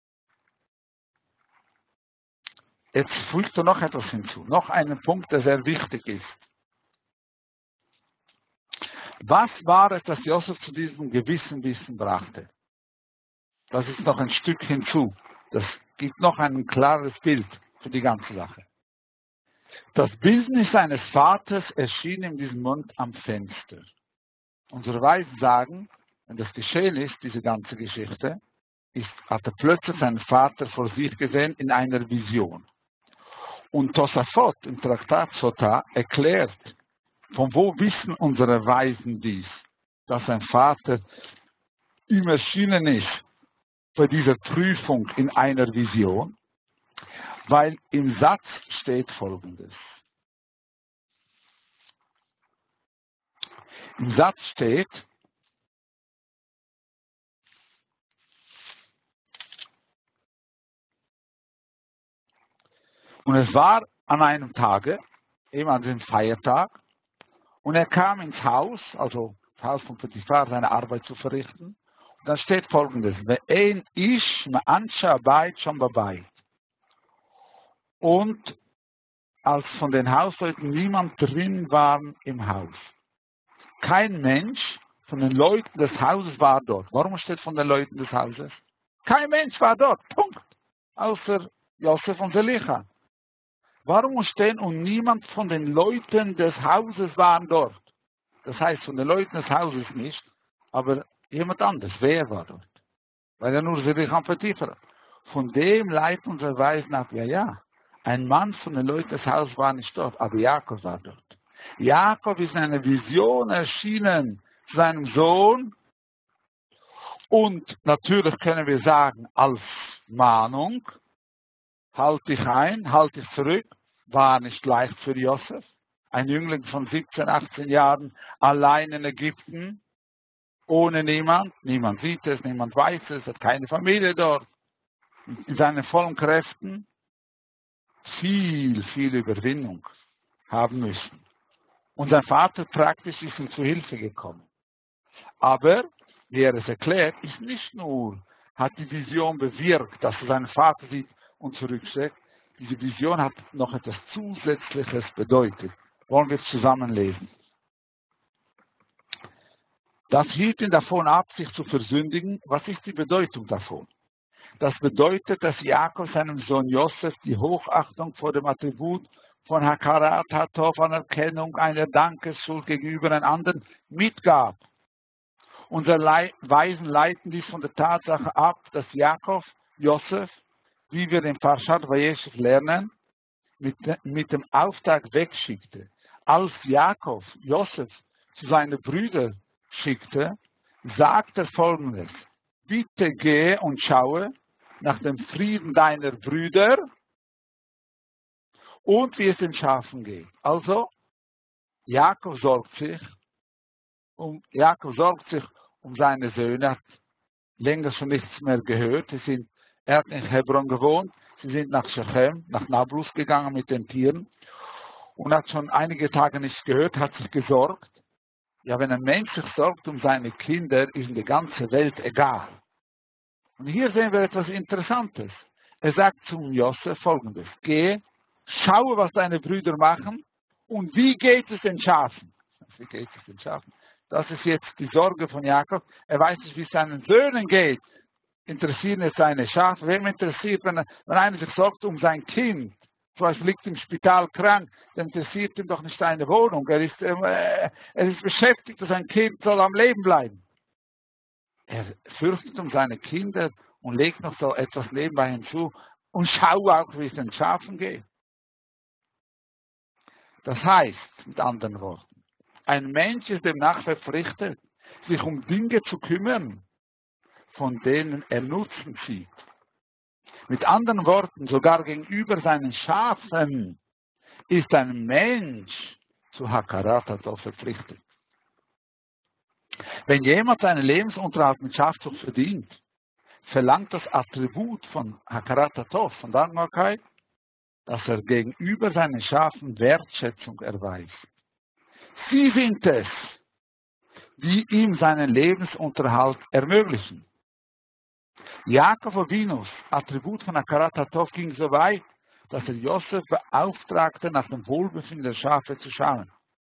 Jetzt fügt er noch etwas hinzu, noch einen Punkt, der sehr wichtig ist. Was war es, das Josef zu diesem gewissen Wissen brachte? Das ist noch ein Stück hinzu. Das gibt noch ein klares Bild für die ganze Sache. Das Bildnis seines Vaters erschien in diesem Mund am Fenster. Unsere Weisen sagen, wenn das geschehen ist, diese ganze Geschichte, hat er plötzlich seinen Vater vor sich gesehen in einer Vision. Und Tosafot im Traktat Sota erklärt, von wo wissen unsere Weisen dies, dass sein Vater ihm erschienen ist bei dieser Prüfung in einer Vision, weil im Satz steht Folgendes. Im Satz steht, Und es war an einem Tage, eben an dem Feiertag, und er kam ins Haus, also das Haus von Potiphar, seine Arbeit zu verrichten. Und dann steht Folgendes: Ve'en ish ma'ansha bayit shom babayit. Und als von den Hausleuten niemand drin war im Haus. Kein Mensch von den Leuten des Hauses war dort. Warum steht von den Leuten des Hauses? Kein Mensch war dort. Punkt. Außer Josef und Selicha. Warum stehen und niemand von den Leuten des Hauses war dort? Das heißt, von den Leuten des Hauses nicht, aber jemand anderes. Wer war dort? Weil er nur Selicha und Potiphar. Von dem leitet unser Weisen ab, ja. Ein Mann von den Leuten des Hauses war nicht dort, aber Jakob war dort. Jakob ist in einer Vision erschienen zu seinem Sohn. Und natürlich können wir sagen, als Mahnung, halt dich ein, halt dich zurück, war nicht leicht für Josef. Ein Jüngling von 17, 18 Jahren, allein in Ägypten, ohne niemand. Niemand sieht es, niemand weiß es, hat keine Familie dort. In seinen vollen Kräften viel Überwindung haben müssen. Und sein Vater praktisch ist ihm zu Hilfe gekommen. Aber, wie er es erklärt, ist nicht nur, hat die Vision bewirkt, dass er seinen Vater sieht und zurückschickt. Diese Vision hat noch etwas Zusätzliches bedeutet. Wollen wir es zusammen lesen? Das hielt ihn davon ab, sich zu versündigen. Was ist die Bedeutung davon? Das bedeutet, dass Jakob seinem Sohn Josef die Hochachtung vor dem Attribut von Hakarat Hatov, Anerkennung einer Dankesschuld gegenüber einem anderen mitgab. Unsere Weisen leiten dies von der Tatsache ab, dass Jakob Josef, wie wir im Parshat Vayeshev lernen, mit dem Auftrag wegschickte. Als Jakob Josef zu seinen Brüdern schickte, sagt er Folgendes: Bitte gehe und schaue nach dem Frieden deiner Brüder und wie es den Schafen geht. Also, Jakob sorgt sich um seine Söhne, er hat länger schon nichts mehr gehört. Er hat in Hebron gewohnt, sie sind nach Shechem, nach Nablus gegangen mit den Tieren und hat schon einige Tage nichts gehört, hat sich gesorgt. Ja, wenn ein Mensch sich sorgt um seine Kinder, ist in der ganzen Welt egal. Und hier sehen wir etwas Interessantes. Er sagt zum Josef Folgendes: Geh, schaue, was deine Brüder machen und wie geht es den Schafen? Wie geht es den Schafen? Das ist jetzt die Sorge von Jakob. Er weiß nicht, wie es seinen Söhnen geht. Interessieren jetzt seine Schafe? Wem interessiert, wenn einer sich sorgt um sein Kind, zum Beispiel liegt im Spital krank, dann interessiert ihn doch nicht seine Wohnung. Er ist beschäftigt, dass sein Kind soll am Leben bleiben. Er fürchtet um seine Kinder und legt noch so etwas nebenbei hinzu und schaue auch, wie es den Schafen geht. Das heißt, mit anderen Worten, ein Mensch ist demnach verpflichtet, sich um Dinge zu kümmern, von denen er Nutzen zieht. Mit anderen Worten, sogar gegenüber seinen Schafen ist ein Mensch zu Hakarat Hatov verpflichtet. Wenn jemand seinen Lebensunterhalt mit Schafzucht verdient, verlangt das Attribut von Hakarat Hatov, von Dankbarkeit, dass er gegenüber seinen Schafen Wertschätzung erweist. Sie sind es, die ihm seinen Lebensunterhalt ermöglichen. Jakob Avinus, Attribut von Hakarat Hatov, ging so weit, dass er Josef beauftragte, nach dem Wohlbefinden der Schafe zu schauen.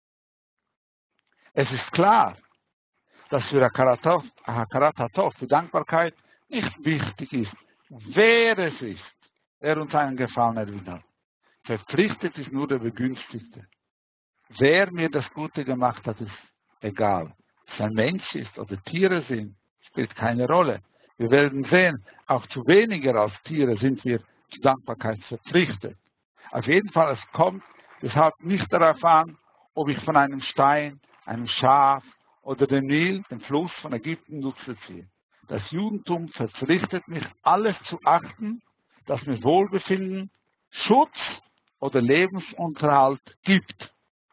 Es ist klar, dass für Hakarat Hatov, für Dankbarkeit, nicht wichtig ist, wer es ist, der uns einen Gefallen erwiesen hat. Verpflichtet ist nur der Begünstigte. Wer mir das Gute gemacht hat, ist egal. Ob es ein Mensch ist oder Tiere sind, spielt keine Rolle. Wir werden sehen, auch zu weniger als Tiere sind wir zur Dankbarkeit verpflichtet. Auf jeden Fall, es kommt deshalb nicht darauf an, ob ich von einem Stein, einem Schaf oder dem Nil, dem Fluss von Ägypten, Nutzen ziehe. Das Judentum verpflichtet mich, alles zu achten, das mir Wohlbefinden, Schutz oder Lebensunterhalt gibt.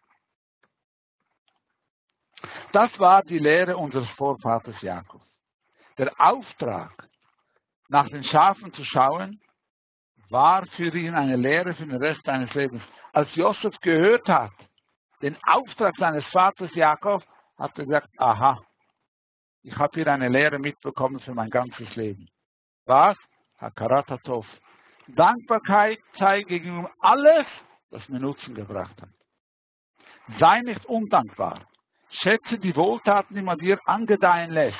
Das war die Lehre unseres Vorvaters Jakob. Der Auftrag, nach den Schafen zu schauen, war für ihn eine Lehre für den Rest seines Lebens. Als Josef gehört hat, den Auftrag seines Vaters Jakob, hat er gesagt, aha, ich habe hier eine Lehre mitbekommen für mein ganzes Leben. Was? Hakarat Hatov. Dankbarkeit zeigen gegenüber alles, das mir Nutzen gebracht hat. Sei nicht undankbar. Schätze die Wohltaten, die man dir angedeihen lässt.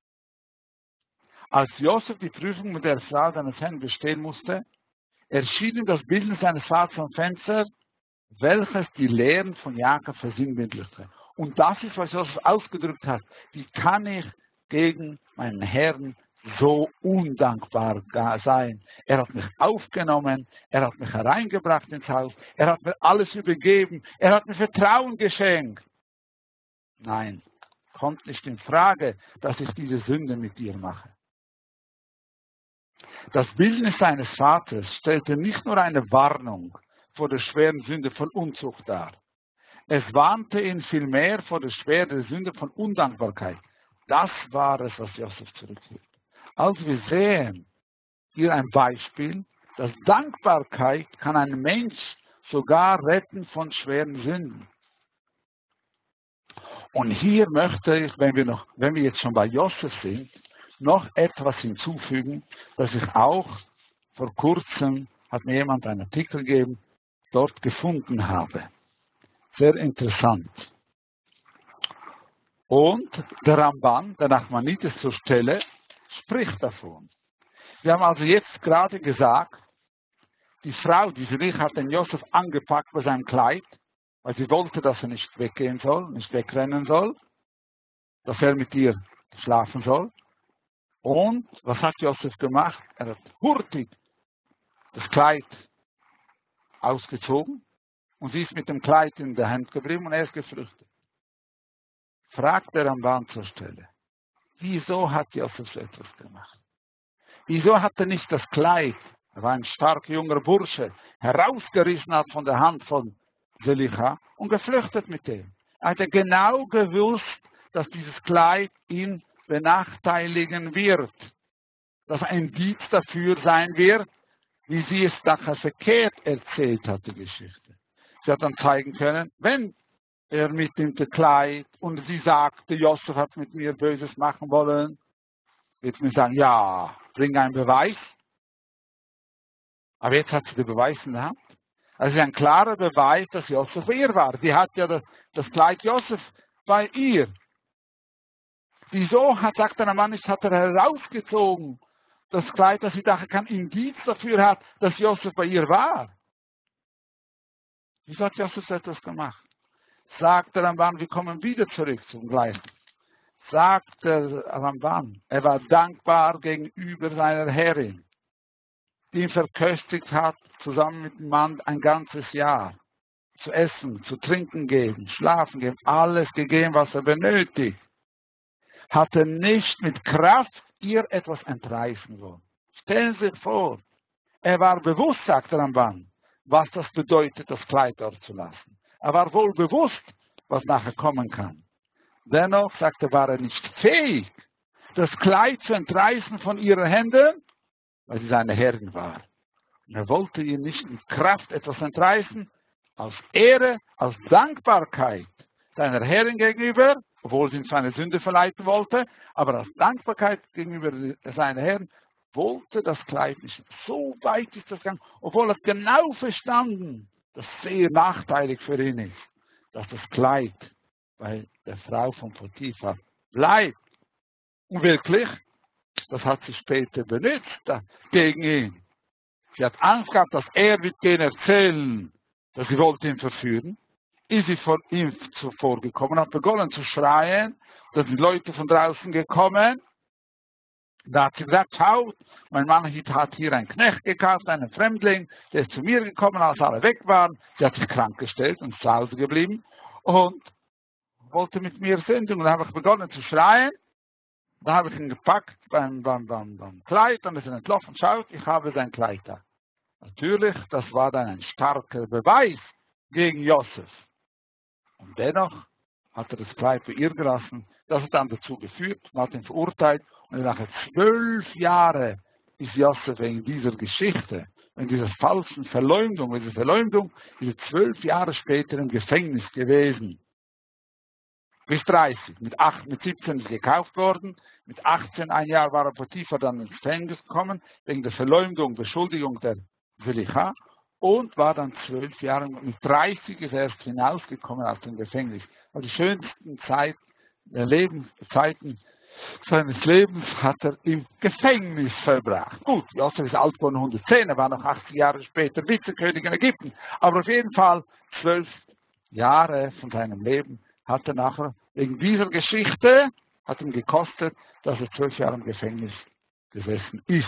Als Josef die Prüfung mit der Frau seines Herrn bestehen musste, erschien ihm das Bild seines Vaters am Fenster, welches die Lehren von Jakob versinnbildlichte. Und das ist, was Josef ausgedrückt hat. Wie kann ich gegen meinen Herrn so undankbar sein? Er hat mich aufgenommen, er hat mich hereingebracht ins Haus, er hat mir alles übergeben, er hat mir Vertrauen geschenkt. Nein, kommt nicht in Frage, dass ich diese Sünde mit dir mache. Das Bildnis seines Vaters stellte nicht nur eine Warnung vor der schweren Sünde von Unzucht dar. Es warnte ihn vielmehr vor der schweren Sünde von Undankbarkeit. Das war es, was Josef zurückhielt. Also wir sehen hier ein Beispiel, dass Dankbarkeit kann einen Mensch sogar retten von schweren Sünden. Und hier möchte ich, wenn wir jetzt schon bei Josef sind, noch etwas hinzufügen, dass ich auch vor kurzem, hat mir jemand einen Artikel gegeben, dort gefunden habe. Sehr interessant. Und der Ramban, der Nachmanides zur Stelle, spricht davon. Wir haben also jetzt gerade gesagt, die Frau, die Zerich, hat den Josef angepackt bei seinem Kleid, weil sie wollte, dass er nicht weggehen soll, nicht wegrennen soll, dass er mit ihr schlafen soll. Und was hat Josef gemacht? Er hat hurtig das Kleid ausgezogen und sie ist mit dem Kleid in der Hand geblieben und er ist geflüchtet. Fragt der Ramban zur Stelle, wieso hat Josef so etwas gemacht? Wieso hat er nicht das Kleid, er war ein starker junger Bursche, herausgerissen hat von der Hand von Zelicha und geflüchtet mit dem? Er hatte genau gewusst, dass dieses Kleid ihn benachteiligen wird, dass ein Indiz dafür sein wird, wie sie es nachher verkehrt erzählt hat, die Geschichte. Sie hat dann zeigen können, wenn er mit dem Kleid und sie sagte, Josef hat mit mir Böses machen wollen, wird mir sagen, ja, bring einen Beweis. Aber jetzt hat sie den Beweis in der Hand. Also ein klarer Beweis, dass Josef bei ihr war. Sie hat ja das Kleid Josef bei ihr. Wieso sagt der Mann nicht, hat er herausgezogen, das Kleid, dass sie dachte, kein Indiz dafür hat, dass Josef bei ihr war? Wieso hat Josef etwas gemacht? Sagt der Ramban, wir kommen wieder zurück zum Gleichen. Sagt der Ramban, er war dankbar gegenüber seiner Herrin, die ihn verköstigt hat, zusammen mit dem Mann ein ganzes Jahr. Zu essen, zu trinken geben, schlafen geben, alles gegeben, was er benötigt. Hat er nicht mit Kraft ihr etwas entreißen wollen. Stellen Sie sich vor, er war bewusst, sagt der Ramban, was das bedeutet, das Kleid dort zu lassen. Er war wohl bewusst, was nachher kommen kann. Dennoch, sagt er, war er nicht fähig, das Kleid zu entreißen von ihren Händen, weil sie seine Herrin war. Und er wollte ihr nicht mit Kraft etwas entreißen, aus Ehre, aus Dankbarkeit seiner Herrin gegenüber, obwohl sie ihn zu einer Sünde verleiten wollte, aber aus Dankbarkeit gegenüber seiner Herren wollte das Kleid nicht. So weit ist das gegangen, obwohl er genau verstanden, dass es sehr nachteilig für ihn ist, dass das Kleid bei der Frau von Potiphar bleibt. Und wirklich, das hat sie später benutzt gegen ihn. Sie hat Angst gehabt, dass er wird denen erzählen, dass sie wollte ihn verführen. Ist sie vor ihm zuvorgekommen, hat begonnen zu schreien, da sind Leute von draußen gekommen. Da hat sie gesagt, schaut, mein Mann hat hier einen Knecht gekauft, einen Fremdling, der ist zu mir gekommen, als alle weg waren. Sie hat sich krank gestellt und ist zu Hause geblieben und wollte mit mir sündigen. Und dann habe ich begonnen zu schreien. Da habe ich ihn gepackt beim Kleid und ist ihn entlaufen. Schaut, ich habe sein Kleid da. Natürlich, das war dann ein starker Beweis gegen Josef. Und dennoch hat er das Kleid bei ihr gelassen. Das hat dann dazu geführt, man hat ihn verurteilt. Und nach 12 Jahren ist Josef wegen dieser Geschichte in dieser falschen Verleumdung, diese Verleumdung, ist er 12 Jahre später im Gefängnis gewesen. Bis 30. Mit 17 ist er gekauft worden. Mit 18, ein Jahr war er Potiphar dann ins Gefängnis gekommen, wegen der Verleumdung, Beschuldigung der Zelicha. Und war dann 12 Jahre, mit 30 ist er erst hinausgekommen aus dem Gefängnis. Also die schönsten Zeiten seines Lebens hat er im Gefängnis verbracht. Gut, Josef ist alt geworden, 110, er war noch 80 Jahre später Vizekönig in Ägypten. Aber auf jeden Fall 12 Jahre von seinem Leben hat er nachher, wegen dieser Geschichte, hat ihm gekostet, dass er 12 Jahre im Gefängnis gesessen ist.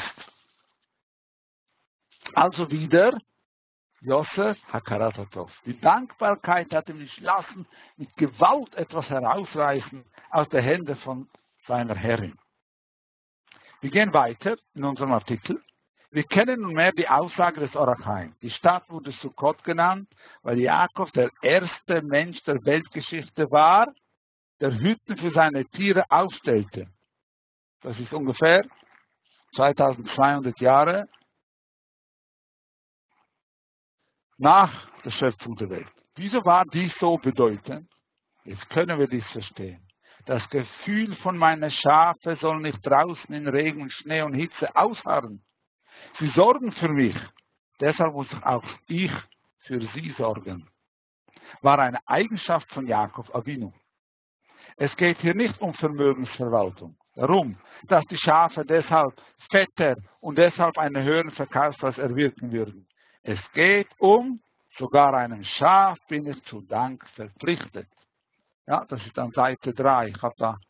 Also wieder Josef Hakarat Hatov. Die Dankbarkeit hat ihm nicht lassen, mit Gewalt etwas herausreißen aus den Händen von seiner Herrin. Wir gehen weiter in unserem Artikel. Wir kennen nunmehr die Aussage des Orachaim. Die Stadt wurde Sukkot genannt, weil Jakob der erste Mensch der Weltgeschichte war, der Hütten für seine Tiere aufstellte. Das ist ungefähr 2200 Jahre nach der Schöpfung der Welt. Wieso war dies so bedeutend? Jetzt können wir dies verstehen. Das Gefühl von meinen Schafe soll nicht draußen in Regen und Schnee und Hitze ausharren. Sie sorgen für mich, deshalb muss auch ich für sie sorgen. War eine Eigenschaft von Jakob Avinu. Es geht hier nicht um Vermögensverwaltung. Warum? Dass die Schafe deshalb fetter und deshalb einen höheren Verkaufspreis erwirken würden. Es geht um, sogar einem Schaf bin ich zu Dank verpflichtet. Ja, das ist an Seite 3. Ich habe da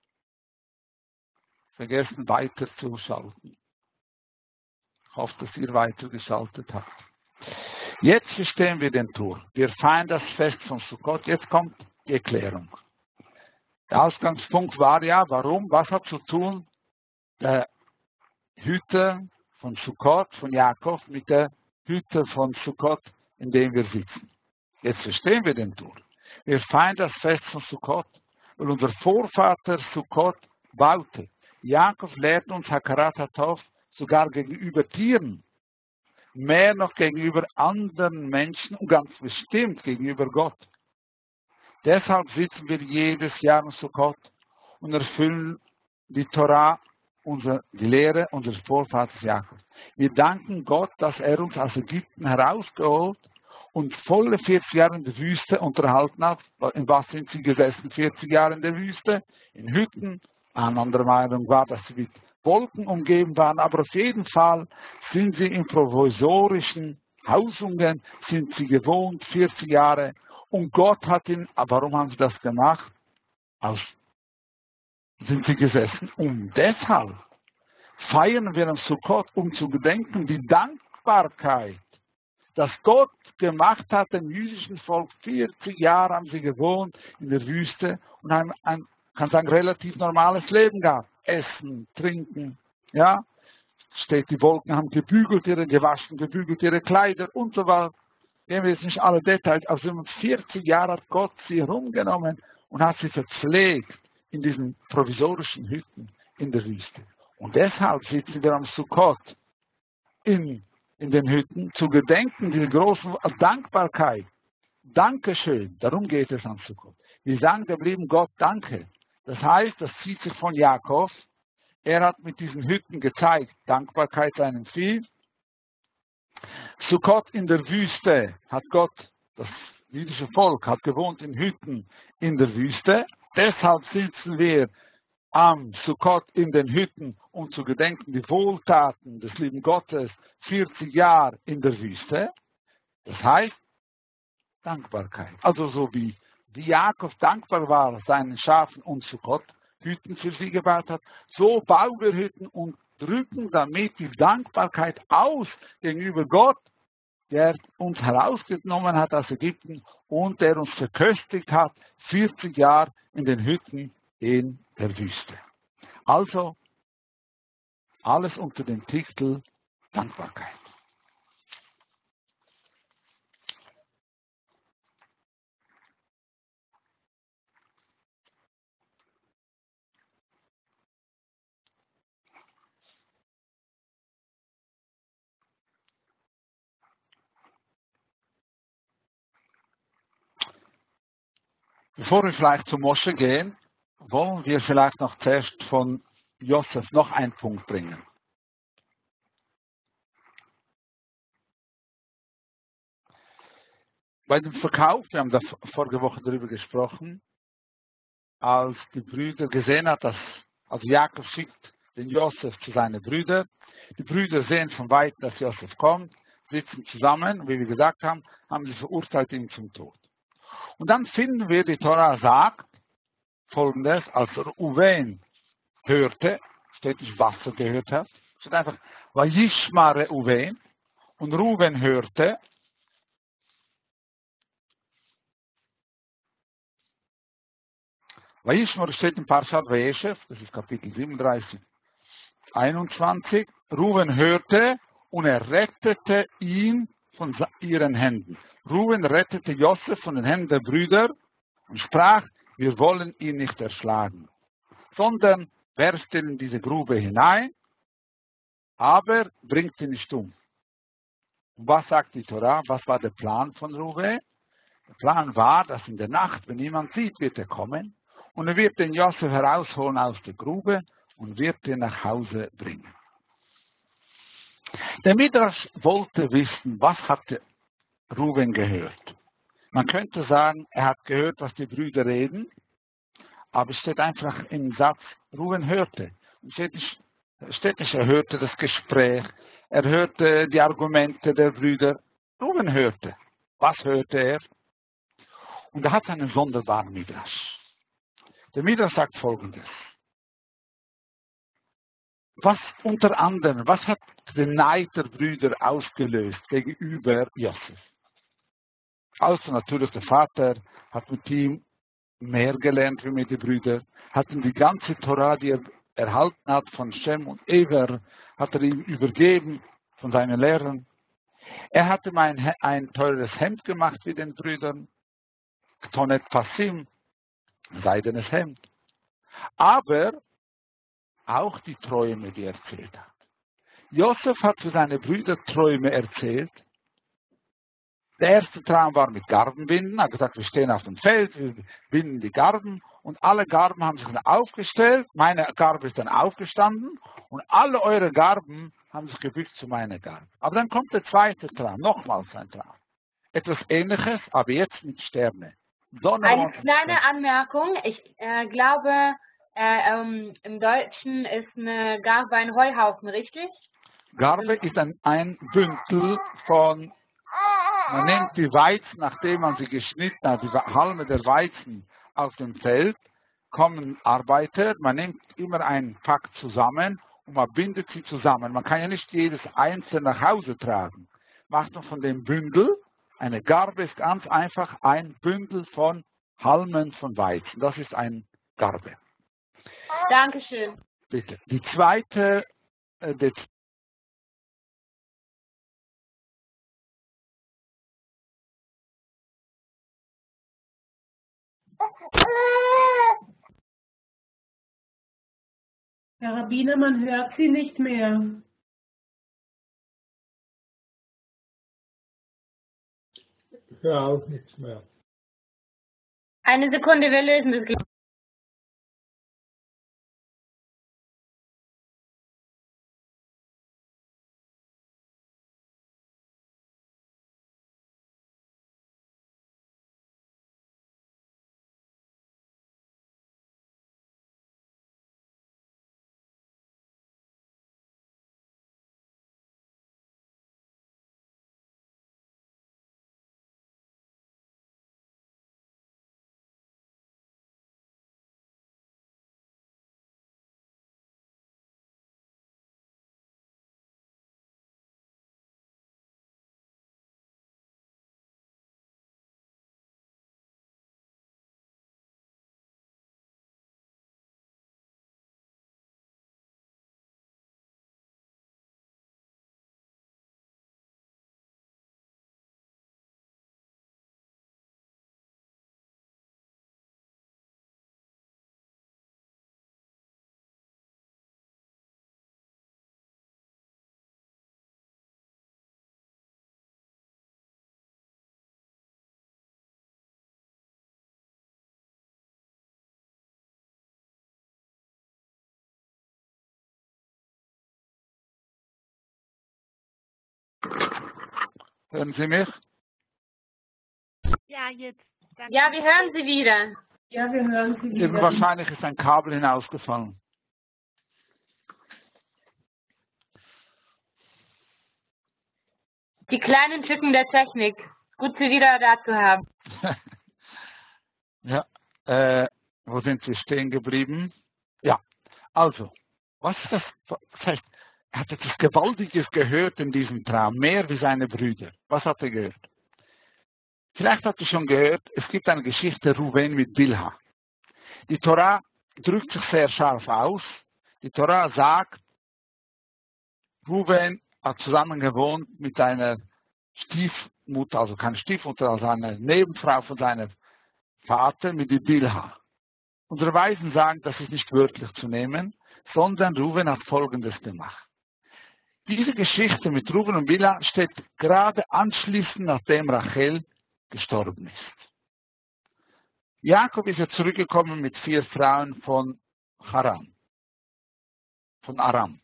vergessen, weiterzuschalten. Ich hoffe, dass ihr weitergeschaltet habt. Jetzt verstehen wir den Tur. Wir feiern das Fest von Sukkot. Jetzt kommt die Erklärung. Der Ausgangspunkt war ja, warum? Was hat zu tun der Hütte von Sukkot, von Jakob, mit der Hütte von Sukkot, in dem wir sitzen? Jetzt verstehen wir den Tur. Wir feiern das Fest von Sukkot, weil unser Vorvater Sukkot baute. Jakob lehrt uns Hakarat Hatov sogar gegenüber Tieren, mehr noch gegenüber anderen Menschen und ganz bestimmt gegenüber Gott. Deshalb sitzen wir jedes Jahr in Sukkot und erfüllen die Torah, die Lehre unseres Vorvaters Jakob. Wir danken Gott, dass er uns aus Ägypten herausgeholt und volle 40 Jahre in der Wüste unterhalten hat. In was sind sie gesessen? 40 Jahre in der Wüste, in Hütten. Eine andere Meinung war, dass sie mit Wolken umgeben waren, aber auf jeden Fall sind sie in provisorischen Hausungen, sind sie gewohnt, 40 Jahre. Und Gott hat ihn, warum haben sie das gemacht? Sind sie gesessen? Und deshalb feiern wir am Sukkot, um zu gedenken, die Dankbarkeit, dass Gott gemacht hat, dem jüdischen Volk 40 Jahre haben sie gewohnt in der Wüste und haben ein, kann sagen, relativ normales Leben gehabt. Essen, trinken, ja. Steht, die Wolken haben gebügelt, gewaschen, gebügelt ihre Kleider und so weiter. Gehen wir jetzt nicht alle Details, aber 40 Jahre hat Gott sie herumgenommen und hat sie verpflegt in diesen provisorischen Hütten in der Wüste. Und deshalb sitzen wir am Sukkot in den Hütten zu gedenken, diese großen Dankbarkeit. Dankeschön, darum geht es am Sukkot. Wir sagen dem lieben Gott Danke. Das heißt, das zieht sich von Jakob. Er hat mit diesen Hütten gezeigt, Dankbarkeit seinem Vieh. Sukkot in der Wüste hat Gott, das jüdische Volk, hat gewohnt in Hütten in der Wüste. Deshalb sitzen wir am Sukkot in den Hütten, um zu gedenken, die Wohltaten des lieben Gottes, 40 Jahre in der Wüste. Das heißt, Dankbarkeit. Also so wie Jakob dankbar war seinen Schafen und Sukkot Hütten für sie gebaut hat, so bauen wir Hütten und drücken damit die Dankbarkeit aus gegenüber Gott, der uns herausgenommen hat aus Ägypten und der uns verköstigt hat, 40 Jahre in den Hütten in der Wüste. Also alles unter dem Titel Dankbarkeit. Bevor wir vielleicht zu Mosche gehen, wollen wir vielleicht noch zuerst von Josef noch einen Punkt bringen. Bei dem Verkauf, wir haben da vorige Woche darüber gesprochen, als die Brüder gesehen hat, dass also Jakob schickt den Josef zu seinen Brüdern. Die Brüder sehen von weitem, dass Josef kommt, sitzen zusammen, wie wir gesagt haben, haben sie verurteilt ihn zum Tod. Und dann finden wir, die Tora sagt Folgendes, als Reuven hörte, steht nicht, was er gehört hat, steht einfach, Vayishma Reuven, und Reuven hörte, Vayishma steht in Parshat Vayeshev, das ist Kapitel 37, 21, Reuven hörte und er rettete ihn von ihren Händen. Reuven rettete Josef von den Händen der Brüder und sprach, wir wollen ihn nicht erschlagen, sondern werft ihn in diese Grube hinein, aber bringt ihn nicht um. Und was sagt die Tora? Was war der Plan von Reuven? Der Plan war, dass in der Nacht, wenn jemand sieht, wird er kommen und er wird den Josef herausholen aus der Grube und wird ihn nach Hause bringen. Der Midrash wollte wissen, was hatte Reuven gehört. Man könnte sagen, er hat gehört, was die Brüder reden, aber es steht einfach im Satz, Reuven hörte. Es steht nicht, er hörte das Gespräch, er hörte die Argumente der Brüder. Reuven hörte. Was hörte er? Und er hat einen sonderbaren Midrash. Der Midrash sagt Folgendes. Was unter anderem, was hat den Neid der Brüder ausgelöst gegenüber Josef? Also natürlich der Vater hat mit ihm mehr gelernt wie mit den Brüdern, hat ihm die ganze Torah, die er erhalten hat von Shem und Eber, hat er ihm übergeben von seinen Lehrern. Er hat ihm ein teures Hemd gemacht wie den Brüdern, Tonet Passim, seidenes Hemd. Aber auch die Träume, die er erzählt hat. Josef hat für seine Brüder Träume erzählt. Der erste Traum war mit Garbenbinden. Er hat gesagt, wir stehen auf dem Feld, wir binden die Garben und alle Garben haben sich dann aufgestellt. Meine Garbe ist dann aufgestanden und alle eure Garben haben sich gebückt zu meiner Garbe. Aber dann kommt der zweite Traum, nochmals ein Traum. Etwas Ähnliches, aber jetzt mit Sterne. Eine kleine Anmerkung. Ich glaube, im Deutschen ist eine Garbe ein Heuhaufen, richtig? Garbe ist ein Bündel von, man nimmt die Weizen, nachdem man sie geschnitten hat, die Halme der Weizen auf dem Feld, kommen Arbeiter, man nimmt immer einen Pack zusammen und man bindet sie zusammen. Man kann ja nicht jedes einzelne nach Hause tragen. Macht man von dem Bündel, eine Garbe ist ganz einfach ein Bündel von Halmen von Weizen. Das ist ein Garbe. Dankeschön. Bitte. Die zweite, Herr Rabbiner, man hört Sie nicht mehr. Ich höre auch nichts mehr. Eine Sekunde, wir lösen das gleich. Hören Sie mich? Ja, jetzt. Danke. Ja, wir hören Sie wieder. Ja, wir hören Sie Eben wieder. wahrscheinlich ist ein Kabel hinausgefallen. Die kleinen Tücken der Technik. Gut, Sie wieder da zu haben. Ja, wo sind wir stehen geblieben? Ja, also, was ist das? Das heißt, er hat etwas Gewaltiges gehört in diesem Traum, mehr wie seine Brüder. Was hat er gehört? Vielleicht hat er schon gehört, es gibt eine Geschichte Ruven mit Bilha. Die Torah drückt sich sehr scharf aus. Die Torah sagt, Ruven hat zusammen gewohnt mit seiner Stiefmutter, also keine Stiefmutter, also eine Nebenfrau von seinem Vater, mit der Bilha. Unsere Weisen sagen, das ist nicht wörtlich zu nehmen, sondern Ruven hat Folgendes gemacht. Diese Geschichte mit Ruven und Bilha steht gerade anschließend, nachdem Rachel gestorben ist. Jakob ist ja zurückgekommen mit 4 Frauen von Haran, von Aram.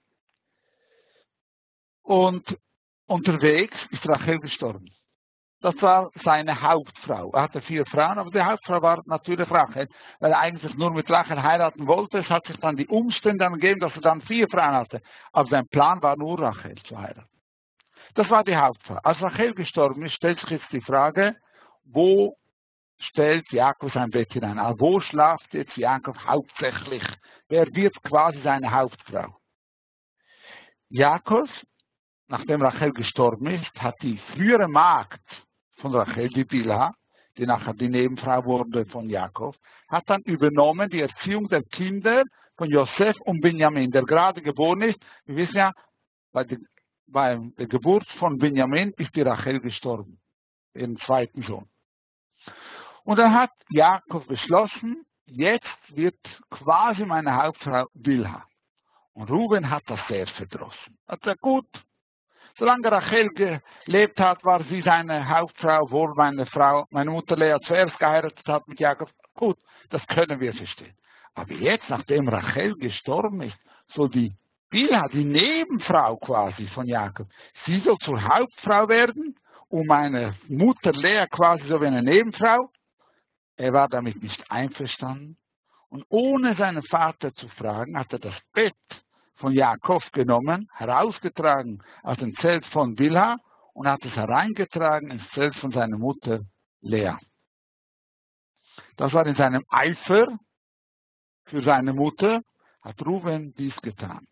Und unterwegs ist Rachel gestorben. Das war seine Hauptfrau. Er hatte 4 Frauen, aber die Hauptfrau war natürlich Rachel, weil er eigentlich nur mit Rachel heiraten wollte. Es hat sich dann die Umstände gegeben, dass er dann 4 Frauen hatte. Aber sein Plan war nur Rachel zu heiraten. Das war die Hauptfrau. Als Rachel gestorben ist, stellt sich jetzt die Frage, wo stellt Jakob sein Bett hinein? Also wo schlaft jetzt Jakob hauptsächlich? Wer wird quasi seine Hauptfrau? Jakob, nachdem Rachel gestorben ist, hat die frühere Magd von Rachel, die Bilha, die nachher die Nebenfrau wurde von Jakob, hat dann übernommen die Erziehung der Kinder von Josef und Benjamin, der gerade geboren ist. Wir wissen ja, bei der Geburt von Benjamin ist die Rachel gestorben, ihren zweiten Sohn. Und dann hat Jakob beschlossen, jetzt wird quasi meine Hauptfrau Bilha. Und Ruben hat das sehr verdrossen. Er hat gesagt, gut, solange Rachel gelebt hat, war sie seine Hauptfrau, obwohl meine Mutter Lea zuerst geheiratet hat mit Jakob. Gut, das können wir verstehen. Aber jetzt, nachdem Rachel gestorben ist, soll die Bilha, die Nebenfrau quasi von Jakob, sie soll zur Hauptfrau werden und meine Mutter Lea quasi so wie eine Nebenfrau. Er war damit nicht einverstanden und ohne seinen Vater zu fragen, hat er das Bett von Jakob genommen, herausgetragen aus dem Zelt von Bilha und hat es hereingetragen ins Zelt von seiner Mutter Lea. Das war in seinem Eifer für seine Mutter, hat Ruven dies getan.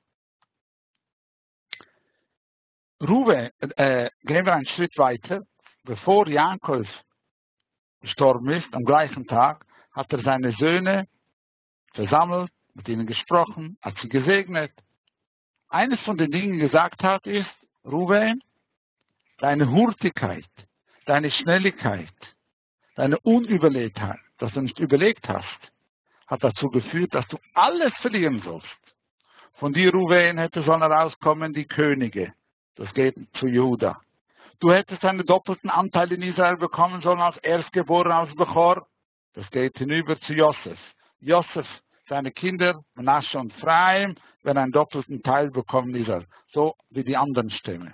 Ruven, gehen wir einen Schritt weiter, bevor Jakob gestorben ist, am gleichen Tag, hat er seine Söhne versammelt, mit ihnen gesprochen, hat sie gesegnet. Eines von den Dingen gesagt hat, ist, Ruven, deine Hurtigkeit, deine Schnelligkeit, deine Unüberlegtheit, dass du nicht überlegt hast, hat dazu geführt, dass du alles verlieren sollst. Von dir, Ruven, hätte sollen herauskommen die Könige. Das geht zu Juda. Du hättest einen doppelten Anteil in Israel bekommen sollen als Erstgeborener, als Bechor. Das geht hinüber zu Josef. Josef, seine Kinder, Manasse und Ephraim, werden einen doppelten Teil bekommen in Israel. So wie die anderen Stämme.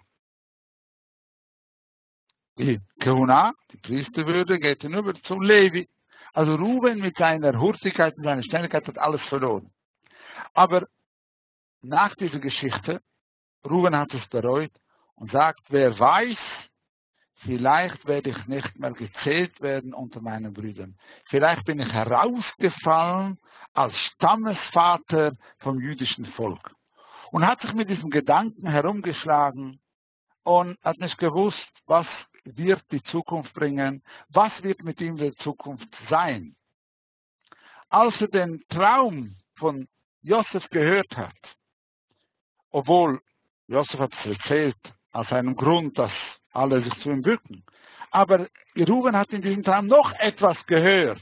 Die Kehuna, die Priesterwürde, geht hinüber zu Levi. Also Ruben mit seiner Hurtigkeit und seiner Schnelligkeit hat alles verloren. Aber nach dieser Geschichte, Ruben hat es bereut und sagt, wer weiß, vielleicht werde ich nicht mehr gezählt werden unter meinen Brüdern. Vielleicht bin ich herausgefallen als Stammesvater vom jüdischen Volk. Und hat sich mit diesem Gedanken herumgeschlagen und hat nicht gewusst, was wird die Zukunft bringen, was wird mit ihm in der Zukunft sein. Als er den Traum von Josef gehört hat, obwohl Josef hat es erzählt, aus einem Grund, dass alle sich zu ihm bücken. Aber Ruben hat in diesem Traum noch etwas gehört.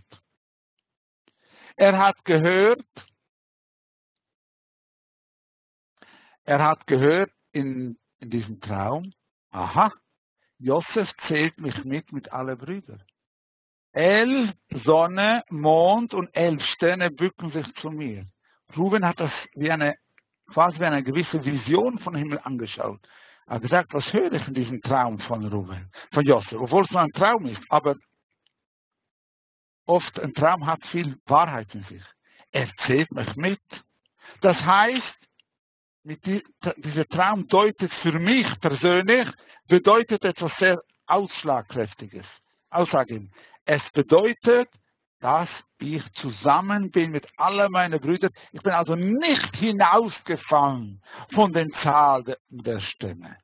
Er hat gehört in diesem Traum, aha, Josef zählt mich mit allen Brüdern. 11 Sonne, Mond und 11 Sterne bücken sich zu mir. Ruben hat das quasi wie eine gewisse Vision vom Himmel angeschaut. Er hat gesagt, was höre ich in diesem Traum von Ruben, von Josef, obwohl es nur ein Traum ist, aber oft ein Traum hat viel Wahrheit in sich. Er zählt mich mit. Das heißt, dieser Traum deutet für mich persönlich, bedeutet etwas sehr Ausschlagkräftiges. Aussagen. Es bedeutet, dass ich zusammen bin mit allen meinen Brüdern. Ich bin also nicht hinausgefallen von den Zahlen der Stämme.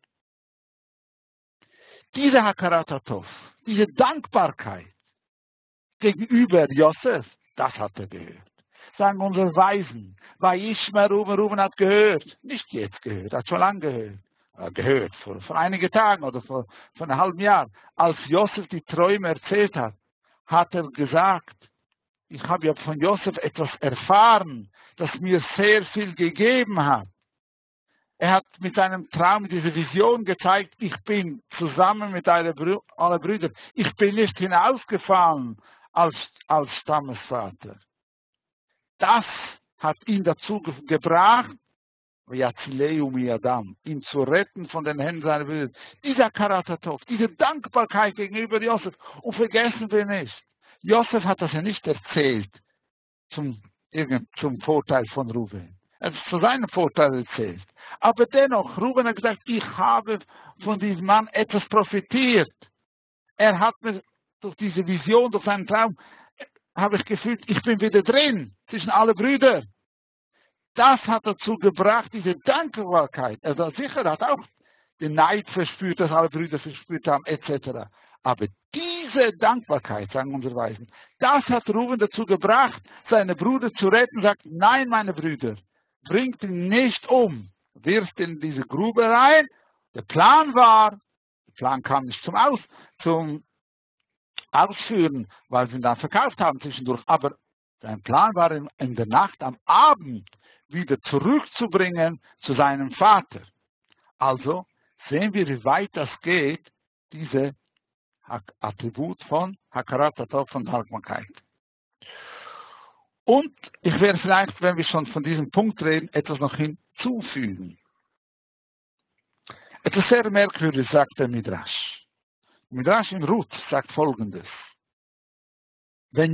Diese Hakarat Hatov, diese Dankbarkeit gegenüber Josef, das hat er gehört. Sagen unsere Weisen, weil Ishmael Ruben hat gehört, nicht jetzt gehört, hat schon lange gehört. Gehört, vor einigen Tagen oder vor einem halben Jahr. Als Josef die Träume erzählt hat, hat er gesagt, ich habe ja von Josef etwas erfahren, das mir sehr viel gegeben hat. Er hat mit seinem Traum diese Vision gezeigt, ich bin zusammen mit allen Brüdern, ich bin nicht hinausgefallen als Stammesvater. Das hat ihn dazu gebracht, ihn zu retten von den Händen seiner Brüder. Dieser Karatatov, diese Dankbarkeit gegenüber Josef. Und vergessen wir nicht, Josef hat das ja nicht erzählt zum Vorteil von Ruben. Er hat es zu seinem Vorteil erzählt. Aber dennoch, Ruben hat gesagt, ich habe von diesem Mann etwas profitiert. Er hat mir durch diese Vision, durch seinen Traum, habe ich gefühlt, ich bin wieder drin zwischen alle Brüder. Das hat dazu gebracht, diese Dankbarkeit. Er hat auch den Neid verspürt, dass alle Brüder verspürt haben, etc. Aber diese Dankbarkeit, sagen unsere Weisen, das hat Ruben dazu gebracht, seine Brüder zu retten, sagt, nein, meine Brüder, bringt ihn nicht um, wirft ihn in diese Grube rein. Der Plan kam nicht zum Ausführen, weil sie ihn dann verkauft haben zwischendurch, aber sein Plan war, ihn in der Nacht am Abend wieder zurückzubringen zu seinem Vater. Also sehen wir, wie weit das geht, diese Attribut von Hakarat Hatov, von Dankbarkeit. Und ich werde vielleicht, wenn wir schon von diesem Punkt reden, etwas noch hinzufügen. Etwas sehr merkwürdiges sagt der Midrash. Midrash in Ruth sagt Folgendes. Wenn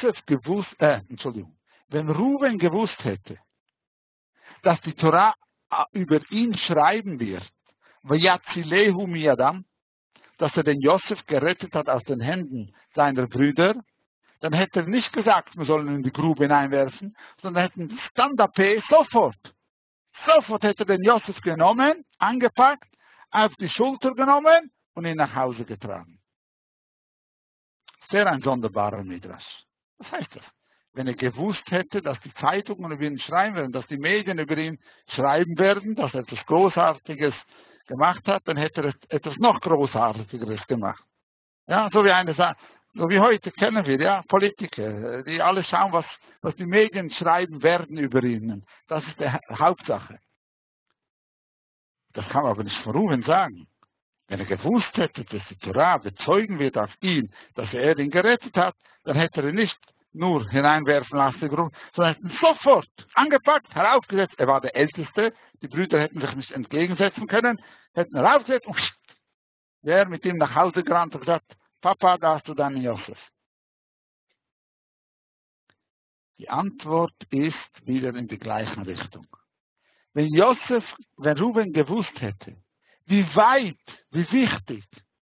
wenn Ruben gewusst hätte, dass die Torah über ihn schreiben wird, dass er den Josef gerettet hat aus den Händen seiner Brüder, dann hätte er nicht gesagt, wir sollen ihn in die Grube hineinwerfen, sondern hätten Stand-up sofort hätte er den Josef genommen, angepackt, auf die Schulter genommen und ihn nach Hause getragen. Sehr ein sonderbarer Midrash. Was heißt das? Wenn er gewusst hätte, dass die Zeitungen über ihn schreiben werden, dass die Medien über ihn schreiben werden, dass er etwas Großartiges gemacht hat, dann hätte er etwas noch Großartigeres gemacht. Ja, so wie heute kennen wir, ja, Politiker, die alle schauen, was die Medien schreiben werden über ihn. Das ist die Hauptsache. Das kann man aber nicht von Ruben sagen. Wenn er gewusst hätte, dass die Torah bezeugen wird auf ihn, dass er ihn gerettet hat, dann hätte er ihn nicht nur hineinwerfen lassen, sondern hätten ihn sofort angepackt, heraufgesetzt. Er war der Älteste, die Brüder hätten sich nicht entgegensetzen können, hätten heraufgesetzt und wäre mit ihm nach Hause gerannt und gesagt, Papa, da hast du deinen Josef. Die Antwort ist wieder in die gleiche Richtung. Wenn Ruben gewusst hätte, wie weit, wie wichtig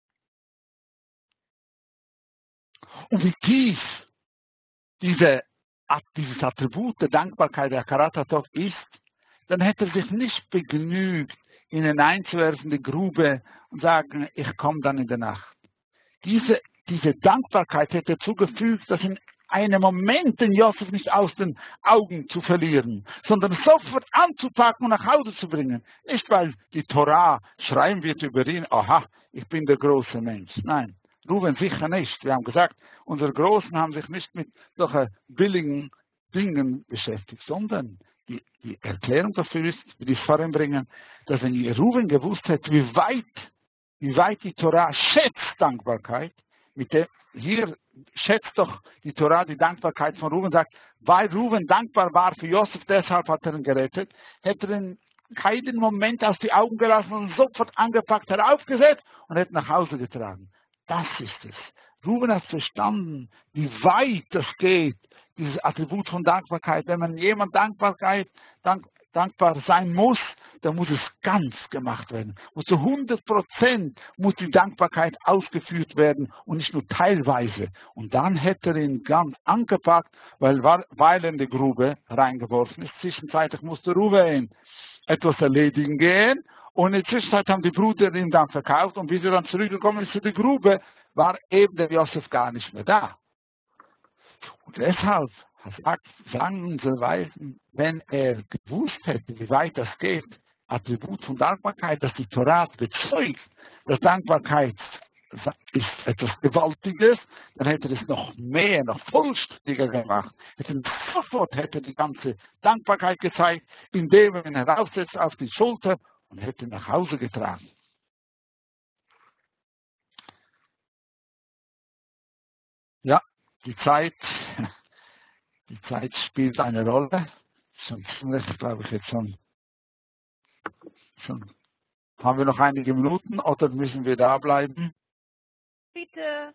und wie tief dieses Attribut der Dankbarkeit der Hakarat Hatov ist, dann hätte er sich nicht begnügt, ihn hineinzuwerfen in die Grube und sagen, ich komme dann in der Nacht. Diese Dankbarkeit hätte dazu gefügt, dass in einem Moment den Josef nicht aus den Augen zu verlieren, sondern sofort anzupacken und nach Hause zu bringen. Nicht, weil die Torah schreiben wird über ihn, aha, ich bin der große Mensch. Nein, Ruben sicher nicht. Wir haben gesagt, unsere Großen haben sich nicht mit solchen billigen Dingen beschäftigt, sondern die Erklärung dafür ist, wie die es voranbringen, dass wenn Ruben gewusst hätte, wie weit die Torah schätzt Dankbarkeit, hier schätzt doch die Torah die Dankbarkeit von Ruben, sagt, weil Ruben dankbar war für Josef, deshalb hat er ihn gerettet, hätte er ihn keinen Moment aus die Augen gelassen und sofort angepackt, heraufgesetzt und hat nach Hause getragen. Das ist es. Ruben hat verstanden, wie weit das geht, dieses Attribut von Dankbarkeit. Wenn man jemand dankbar sein muss, dann muss es ganz gemacht werden. Und zu 100% muss die Dankbarkeit ausgeführt werden und nicht nur teilweise. Und dann hätte er ihn ganz angepackt, weil er in die Grube reingeworfen ist. Zwischenzeitlich musste Ruben etwas erledigen gehen. Und in der Zwischenzeit haben die Brüder ihn dann verkauft. Und wie sie dann zurückgekommen ist zu der Grube, war eben der Josef gar nicht mehr da. Und deshalb sagen unsere Weisen, wenn er gewusst hätte, wie weit das geht, Attribut von Dankbarkeit, dass die Torah bezeugt, dass Dankbarkeit ist etwas Gewaltiges, dann hätte er es noch mehr, noch vollständiger gemacht. Sofort hätte er die ganze Dankbarkeit gezeigt, indem er ihn heraufsetzt auf die Schulter und hätte ihn nach Hause getragen. Ja, die Zeit spielt eine Rolle. Schon ziemlich, glaube ich, jetzt schon. Haben wir noch einige Minuten oder müssen wir da bleiben? Bitte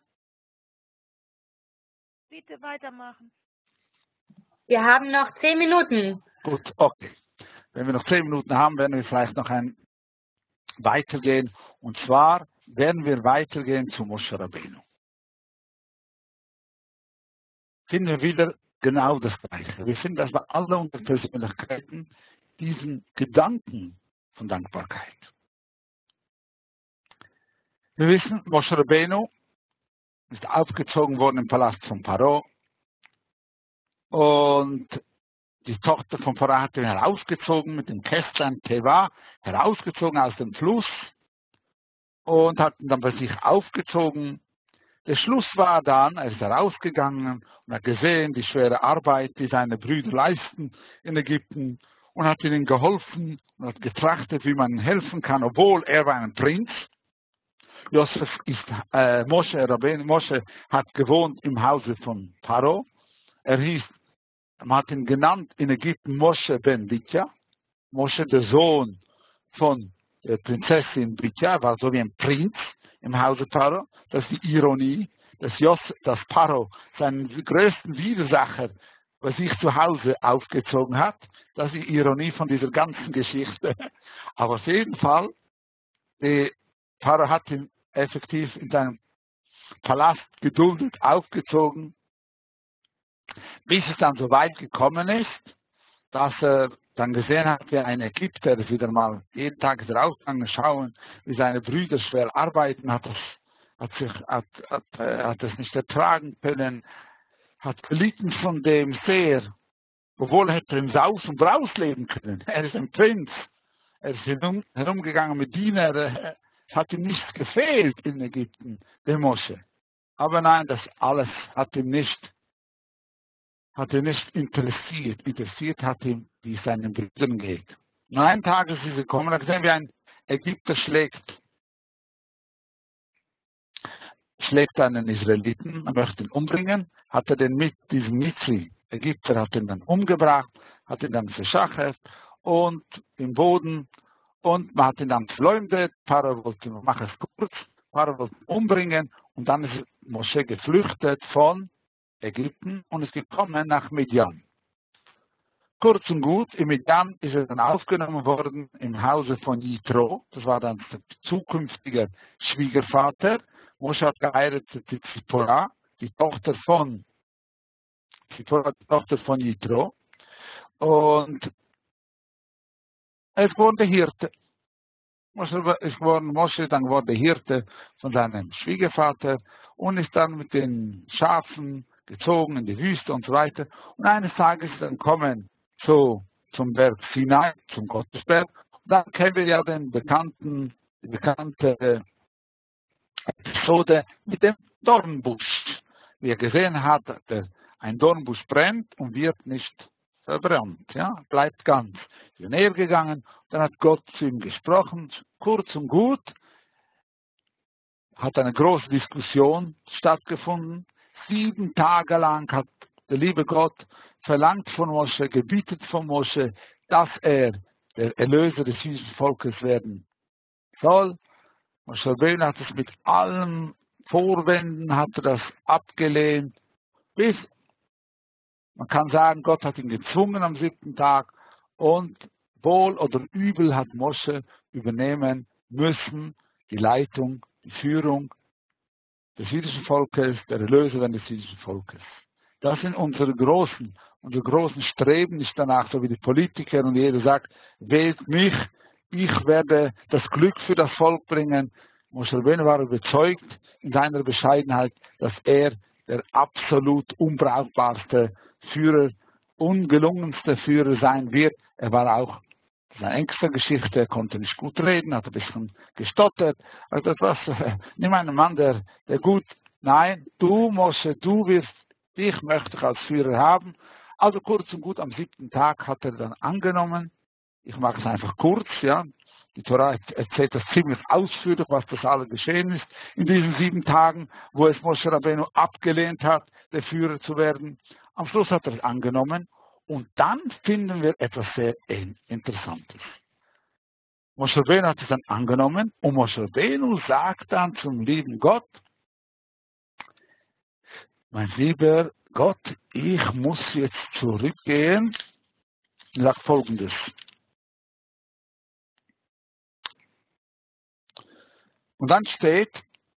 weitermachen. Wir haben noch 10 Minuten. Gut, okay. Wenn wir noch 10 Minuten haben, werden wir vielleicht noch weitergehen. Und zwar werden wir weitergehen zu Moshe Rabbeinu. Finden wir wieder genau das Gleiche. Wir finden, dass bei allen unseren Persönlichkeiten diesen Gedanken von Dankbarkeit. Wir wissen, Moshe Rabbeinu ist aufgezogen worden im Palast von Pharao und die Tochter von Pharao hat ihn herausgezogen mit dem Kästlein Teva, herausgezogen aus dem Fluss und hat ihn dann bei sich aufgezogen. Der Schluss war dann, er ist herausgegangen und hat gesehen, die schwere Arbeit, die seine Brüder leisten in Ägypten und hat ihnen geholfen und hat getrachtet, wie man ihnen helfen kann, obwohl er war ein Prinz. Moshe hat gewohnt im Hause von Pharao. Man hat ihn genannt in Ägypten Moshe ben Bitja. Moshe, der Sohn von der Prinzessin Bitja, war so wie ein Prinz im Hause Pharao. Das ist die Ironie, dass Pharao seinen größten Widersacher bei sich zu Hause aufgezogen hat. Das ist die Ironie von dieser ganzen Geschichte. Aber auf jeden Fall, Pharao hat ihn effektiv in seinem Palast geduldet, aufgezogen, bis es dann so weit gekommen ist, dass er dann gesehen hat, wie ein Ägypter wieder mal jeden Tag ist er rausgegangen, schauen, wie seine Brüder schwer arbeiten, hat es nicht ertragen können, hat gelitten von dem sehr, obwohl er hätte im Saus und Braus leben können. Er ist ein Prinz, er ist herumgegangen mit Dienern, es hat ihm nichts gefehlt in Ägypten, der Moshe. Aber nein, das alles hat ihn nicht interessiert. Interessiert hat ihn, wie es seinen Brüdern geht. Und einen Tag ist sie gekommen, da gesehen, wie ein Ägypter schlägt einen Israeliten, er möchte ihn umbringen, hat er den mit diesem Mitzri, Ägypter hat ihn dann umgebracht, hat ihn dann verschachert und im Boden und man hat ihn dann verleumdet, Pharao wollte, mach es kurz, Pharao wollte ihn umbringen und dann ist Moshe geflüchtet von Ägypten und ist gekommen nach Midian. Kurz und gut, in Midian ist er dann aufgenommen worden im Hause von Jitro, das war dann der zukünftige Schwiegervater. Moshe hat geheiratet die Zipporah, die Tochter von Jitro, und es wurde Hirte. Moshe dann wurde Hirte von seinem Schwiegervater und ist dann mit den Schafen gezogen in die Wüste und so weiter. Und eines Tages ist dann kommen zum Berg Sinai, zum Gottesberg. Und dann kennen wir ja die bekannte Episode mit dem Dornbusch. Wie er gesehen hat, ein Dornbusch brennt und wird nicht verbrannt, ja, bleibt ganz. Ist er näher gegangen, dann hat Gott zu ihm gesprochen, kurz und gut, hat eine große Diskussion stattgefunden. 7 Tage lang hat der liebe Gott verlangt von Moshe, gebietet von Moshe, dass er der Erlöser des jüdischen Volkes werden soll. Moshe Rabbeinu hat es mit allen Vorwänden, hat er das abgelehnt, bis, man kann sagen, Gott hat ihn gezwungen am 7. Tag und wohl oder übel hat Moshe übernehmen müssen, die Leitung, die Führung des jüdischen Volkes, der Erlöser des jüdischen Volkes. Das sind unsere großen Streben, nicht danach, so wie die Politiker und jeder sagt, wählt mich, ich werde das Glück für das Volk bringen. Moshe Rabbeinu war überzeugt in seiner Bescheidenheit, dass er der absolut unbrauchbarste Führer, ungelungenste Führer sein wird. Er war auch in seiner engsten Geschichte, er konnte nicht gut reden, hat ein bisschen gestottert. Also etwas, nimm einen Mann, der gut, nein, du Moshe, dich möchte ich als Führer haben. Also kurz und gut, am 7. Tag hat er dann angenommen. Ich mache es einfach kurz, ja. Die Torah erzählt das ziemlich ausführlich, was das alles geschehen ist in diesen 7 Tagen, wo es Moshe Rabbeinu abgelehnt hat, der Führer zu werden. Am Schluss hat er es angenommen und dann finden wir etwas sehr Interessantes. Moshe Rabbeinu hat es dann angenommen und Moshe Rabbeinu sagt dann zum lieben Gott, mein lieber Gott, ich muss jetzt zurückgehen und sagt Folgendes. Und dann steht,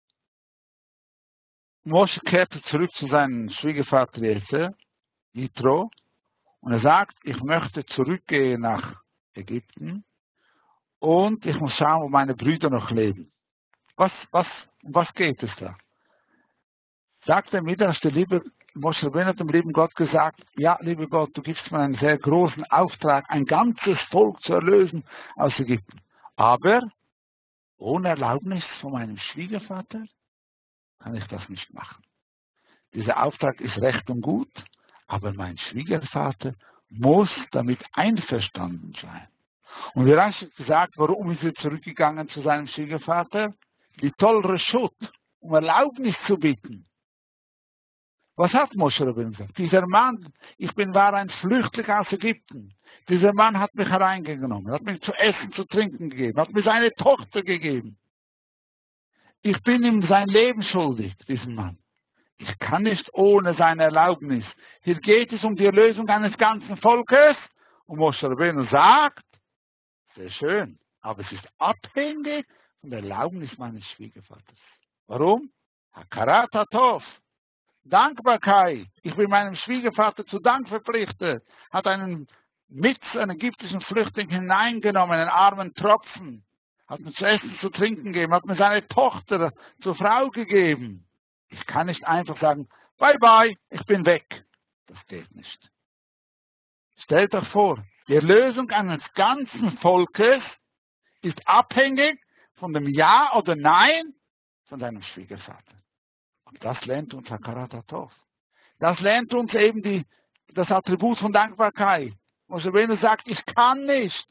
Moshe kehrte zurück zu seinem Schwiegervater Jitro, und er sagt, ich möchte zurückgehen nach Ägypten und ich muss schauen, wo meine Brüder noch leben. Um was geht es da? Sagt er mir, dass der liebe Moshe Rabbeinu hat dem lieben Gott gesagt, ja, lieber Gott, du gibst mir einen sehr großen Auftrag, ein ganzes Volk zu erlösen aus Ägypten. Aber ohne Erlaubnis von meinem Schwiegervater kann ich das nicht machen. Dieser Auftrag ist recht und gut, aber mein Schwiegervater muss damit einverstanden sein. Und wir haben gesagt, warum ist er zurückgegangen zu seinem Schwiegervater? Die tolle Schut, um Erlaubnis zu bitten. Was hat Moshe Rabbeinu gesagt? Dieser Mann, war ein Flüchtling aus Ägypten. Dieser Mann hat mich hereingenommen, hat mir zu essen, zu trinken gegeben, hat mir seine Tochter gegeben. Ich bin ihm sein Leben schuldig, diesem Mann. Ich kann nicht ohne seine Erlaubnis. Hier geht es um die Erlösung eines ganzen Volkes. Und Moshe Rabbeinu sagt, sehr schön, aber es ist abhängig von der Erlaubnis meines Schwiegervaters. Warum? Hakarat hatov. Dankbarkeit. Ich bin meinem Schwiegervater zu Dank verpflichtet. Hat einen ägyptischen Flüchtling hineingenommen, einen armen Tropfen. Hat mir zu essen, zu trinken gegeben. Hat mir seine Tochter zur Frau gegeben. Ich kann nicht einfach sagen, bye bye, ich bin weg. Das geht nicht. Stellt euch vor, die Erlösung eines ganzen Volkes ist abhängig von dem Ja oder Nein von deinem Schwiegervater. Und das lernt uns Hakarat hatov. Das lernt uns eben das Attribut von Dankbarkeit. Moshe Rabbeinu sagt, ich kann nicht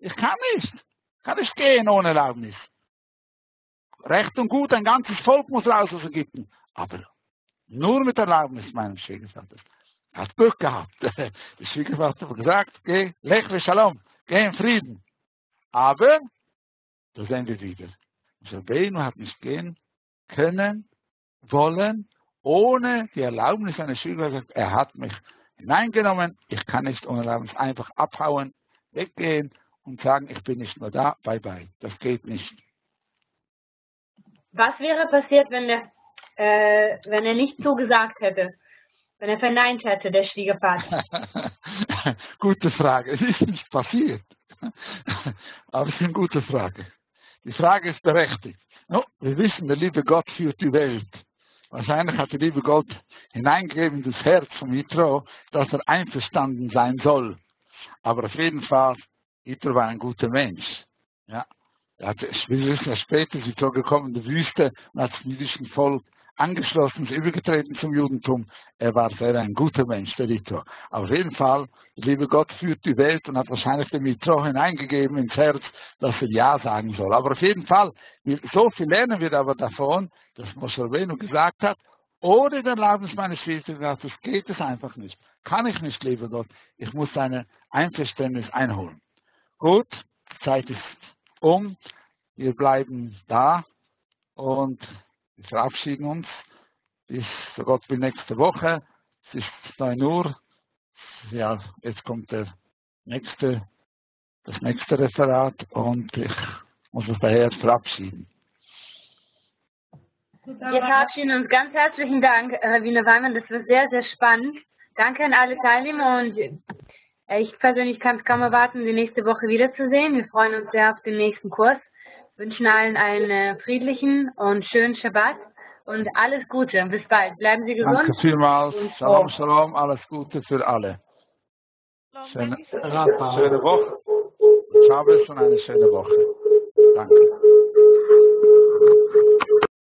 gehen ohne Erlaubnis. Recht und gut, ein ganzes Volk muss raus aus Ägypten. Aber nur mit Erlaubnis meines Schwiegervaters. Er hat Glück gehabt. Der Schwiegervater hat gesagt, geh, lech le shalom, geh in Frieden. Aber, da sehen wir wieder, Moshe Rabbeinu hat nicht gehen können, wollen, ohne die Erlaubnis seines Schwiegervaters. Er hat mich hineingenommen, ich kann nicht ohne Erlaubnis einfach abhauen, weggehen und sagen, ich bin nicht mehr da, bye bye. Das geht nicht. Was wäre passiert, wenn er nicht so gesagt hätte? Wenn er verneint hätte, der Schwiegervater? Gute Frage. Es ist nicht passiert. Aber es ist eine gute Frage. Die Frage ist berechtigt. No, wir wissen, der liebe Gott führt die Welt. Wahrscheinlich hat der liebe Gott hineingegeben in das Herz von Jitro, dass er einverstanden sein soll. Aber auf jeden Fall, Jitro war ein guter Mensch. Ja. Wir wissen ja später, Jitro gekommen in die Wüste und hat das jüdische Volk angeschlossen, ist übergetreten zum Judentum. Er war sehr ein guter Mensch, der Jitro. Aber auf jeden Fall, der liebe Gott führt die Welt und hat wahrscheinlich dem Jitro hineingegeben ins Herz, dass er Ja sagen soll. Aber auf jeden Fall, so viel lernen wir aber davon, dass Moshe Rabbeinu gesagt hat, ohne den Erlaubnis meines Schwiegervaters geht es einfach nicht. Kann ich nicht, lieber Gott. Ich muss seine Einverständnis einholen. Gut, die Zeit ist um. Wir bleiben da und wir verabschieden uns. Bis, so Gott will, nächste Woche. Es ist 9 Uhr. Ja, jetzt kommt das nächste Referat und ich muss uns daher verabschieden. Wir verabschieden uns. Ganz herzlichen Dank, Wiener Weimann. Das war sehr, sehr spannend. Danke an alle Teilnehmer und ich persönlich kann es kaum erwarten, die nächste Woche wiederzusehen. Wir freuen uns sehr auf den nächsten Kurs. Wünschen allen einen friedlichen und schönen Schabbat und alles Gute. Bis bald. Bleiben Sie gesund. Danke vielmals. Shalom, Shalom. Alles Gute für alle. Schöne Woche. Schabbat und eine schöne Woche. Danke.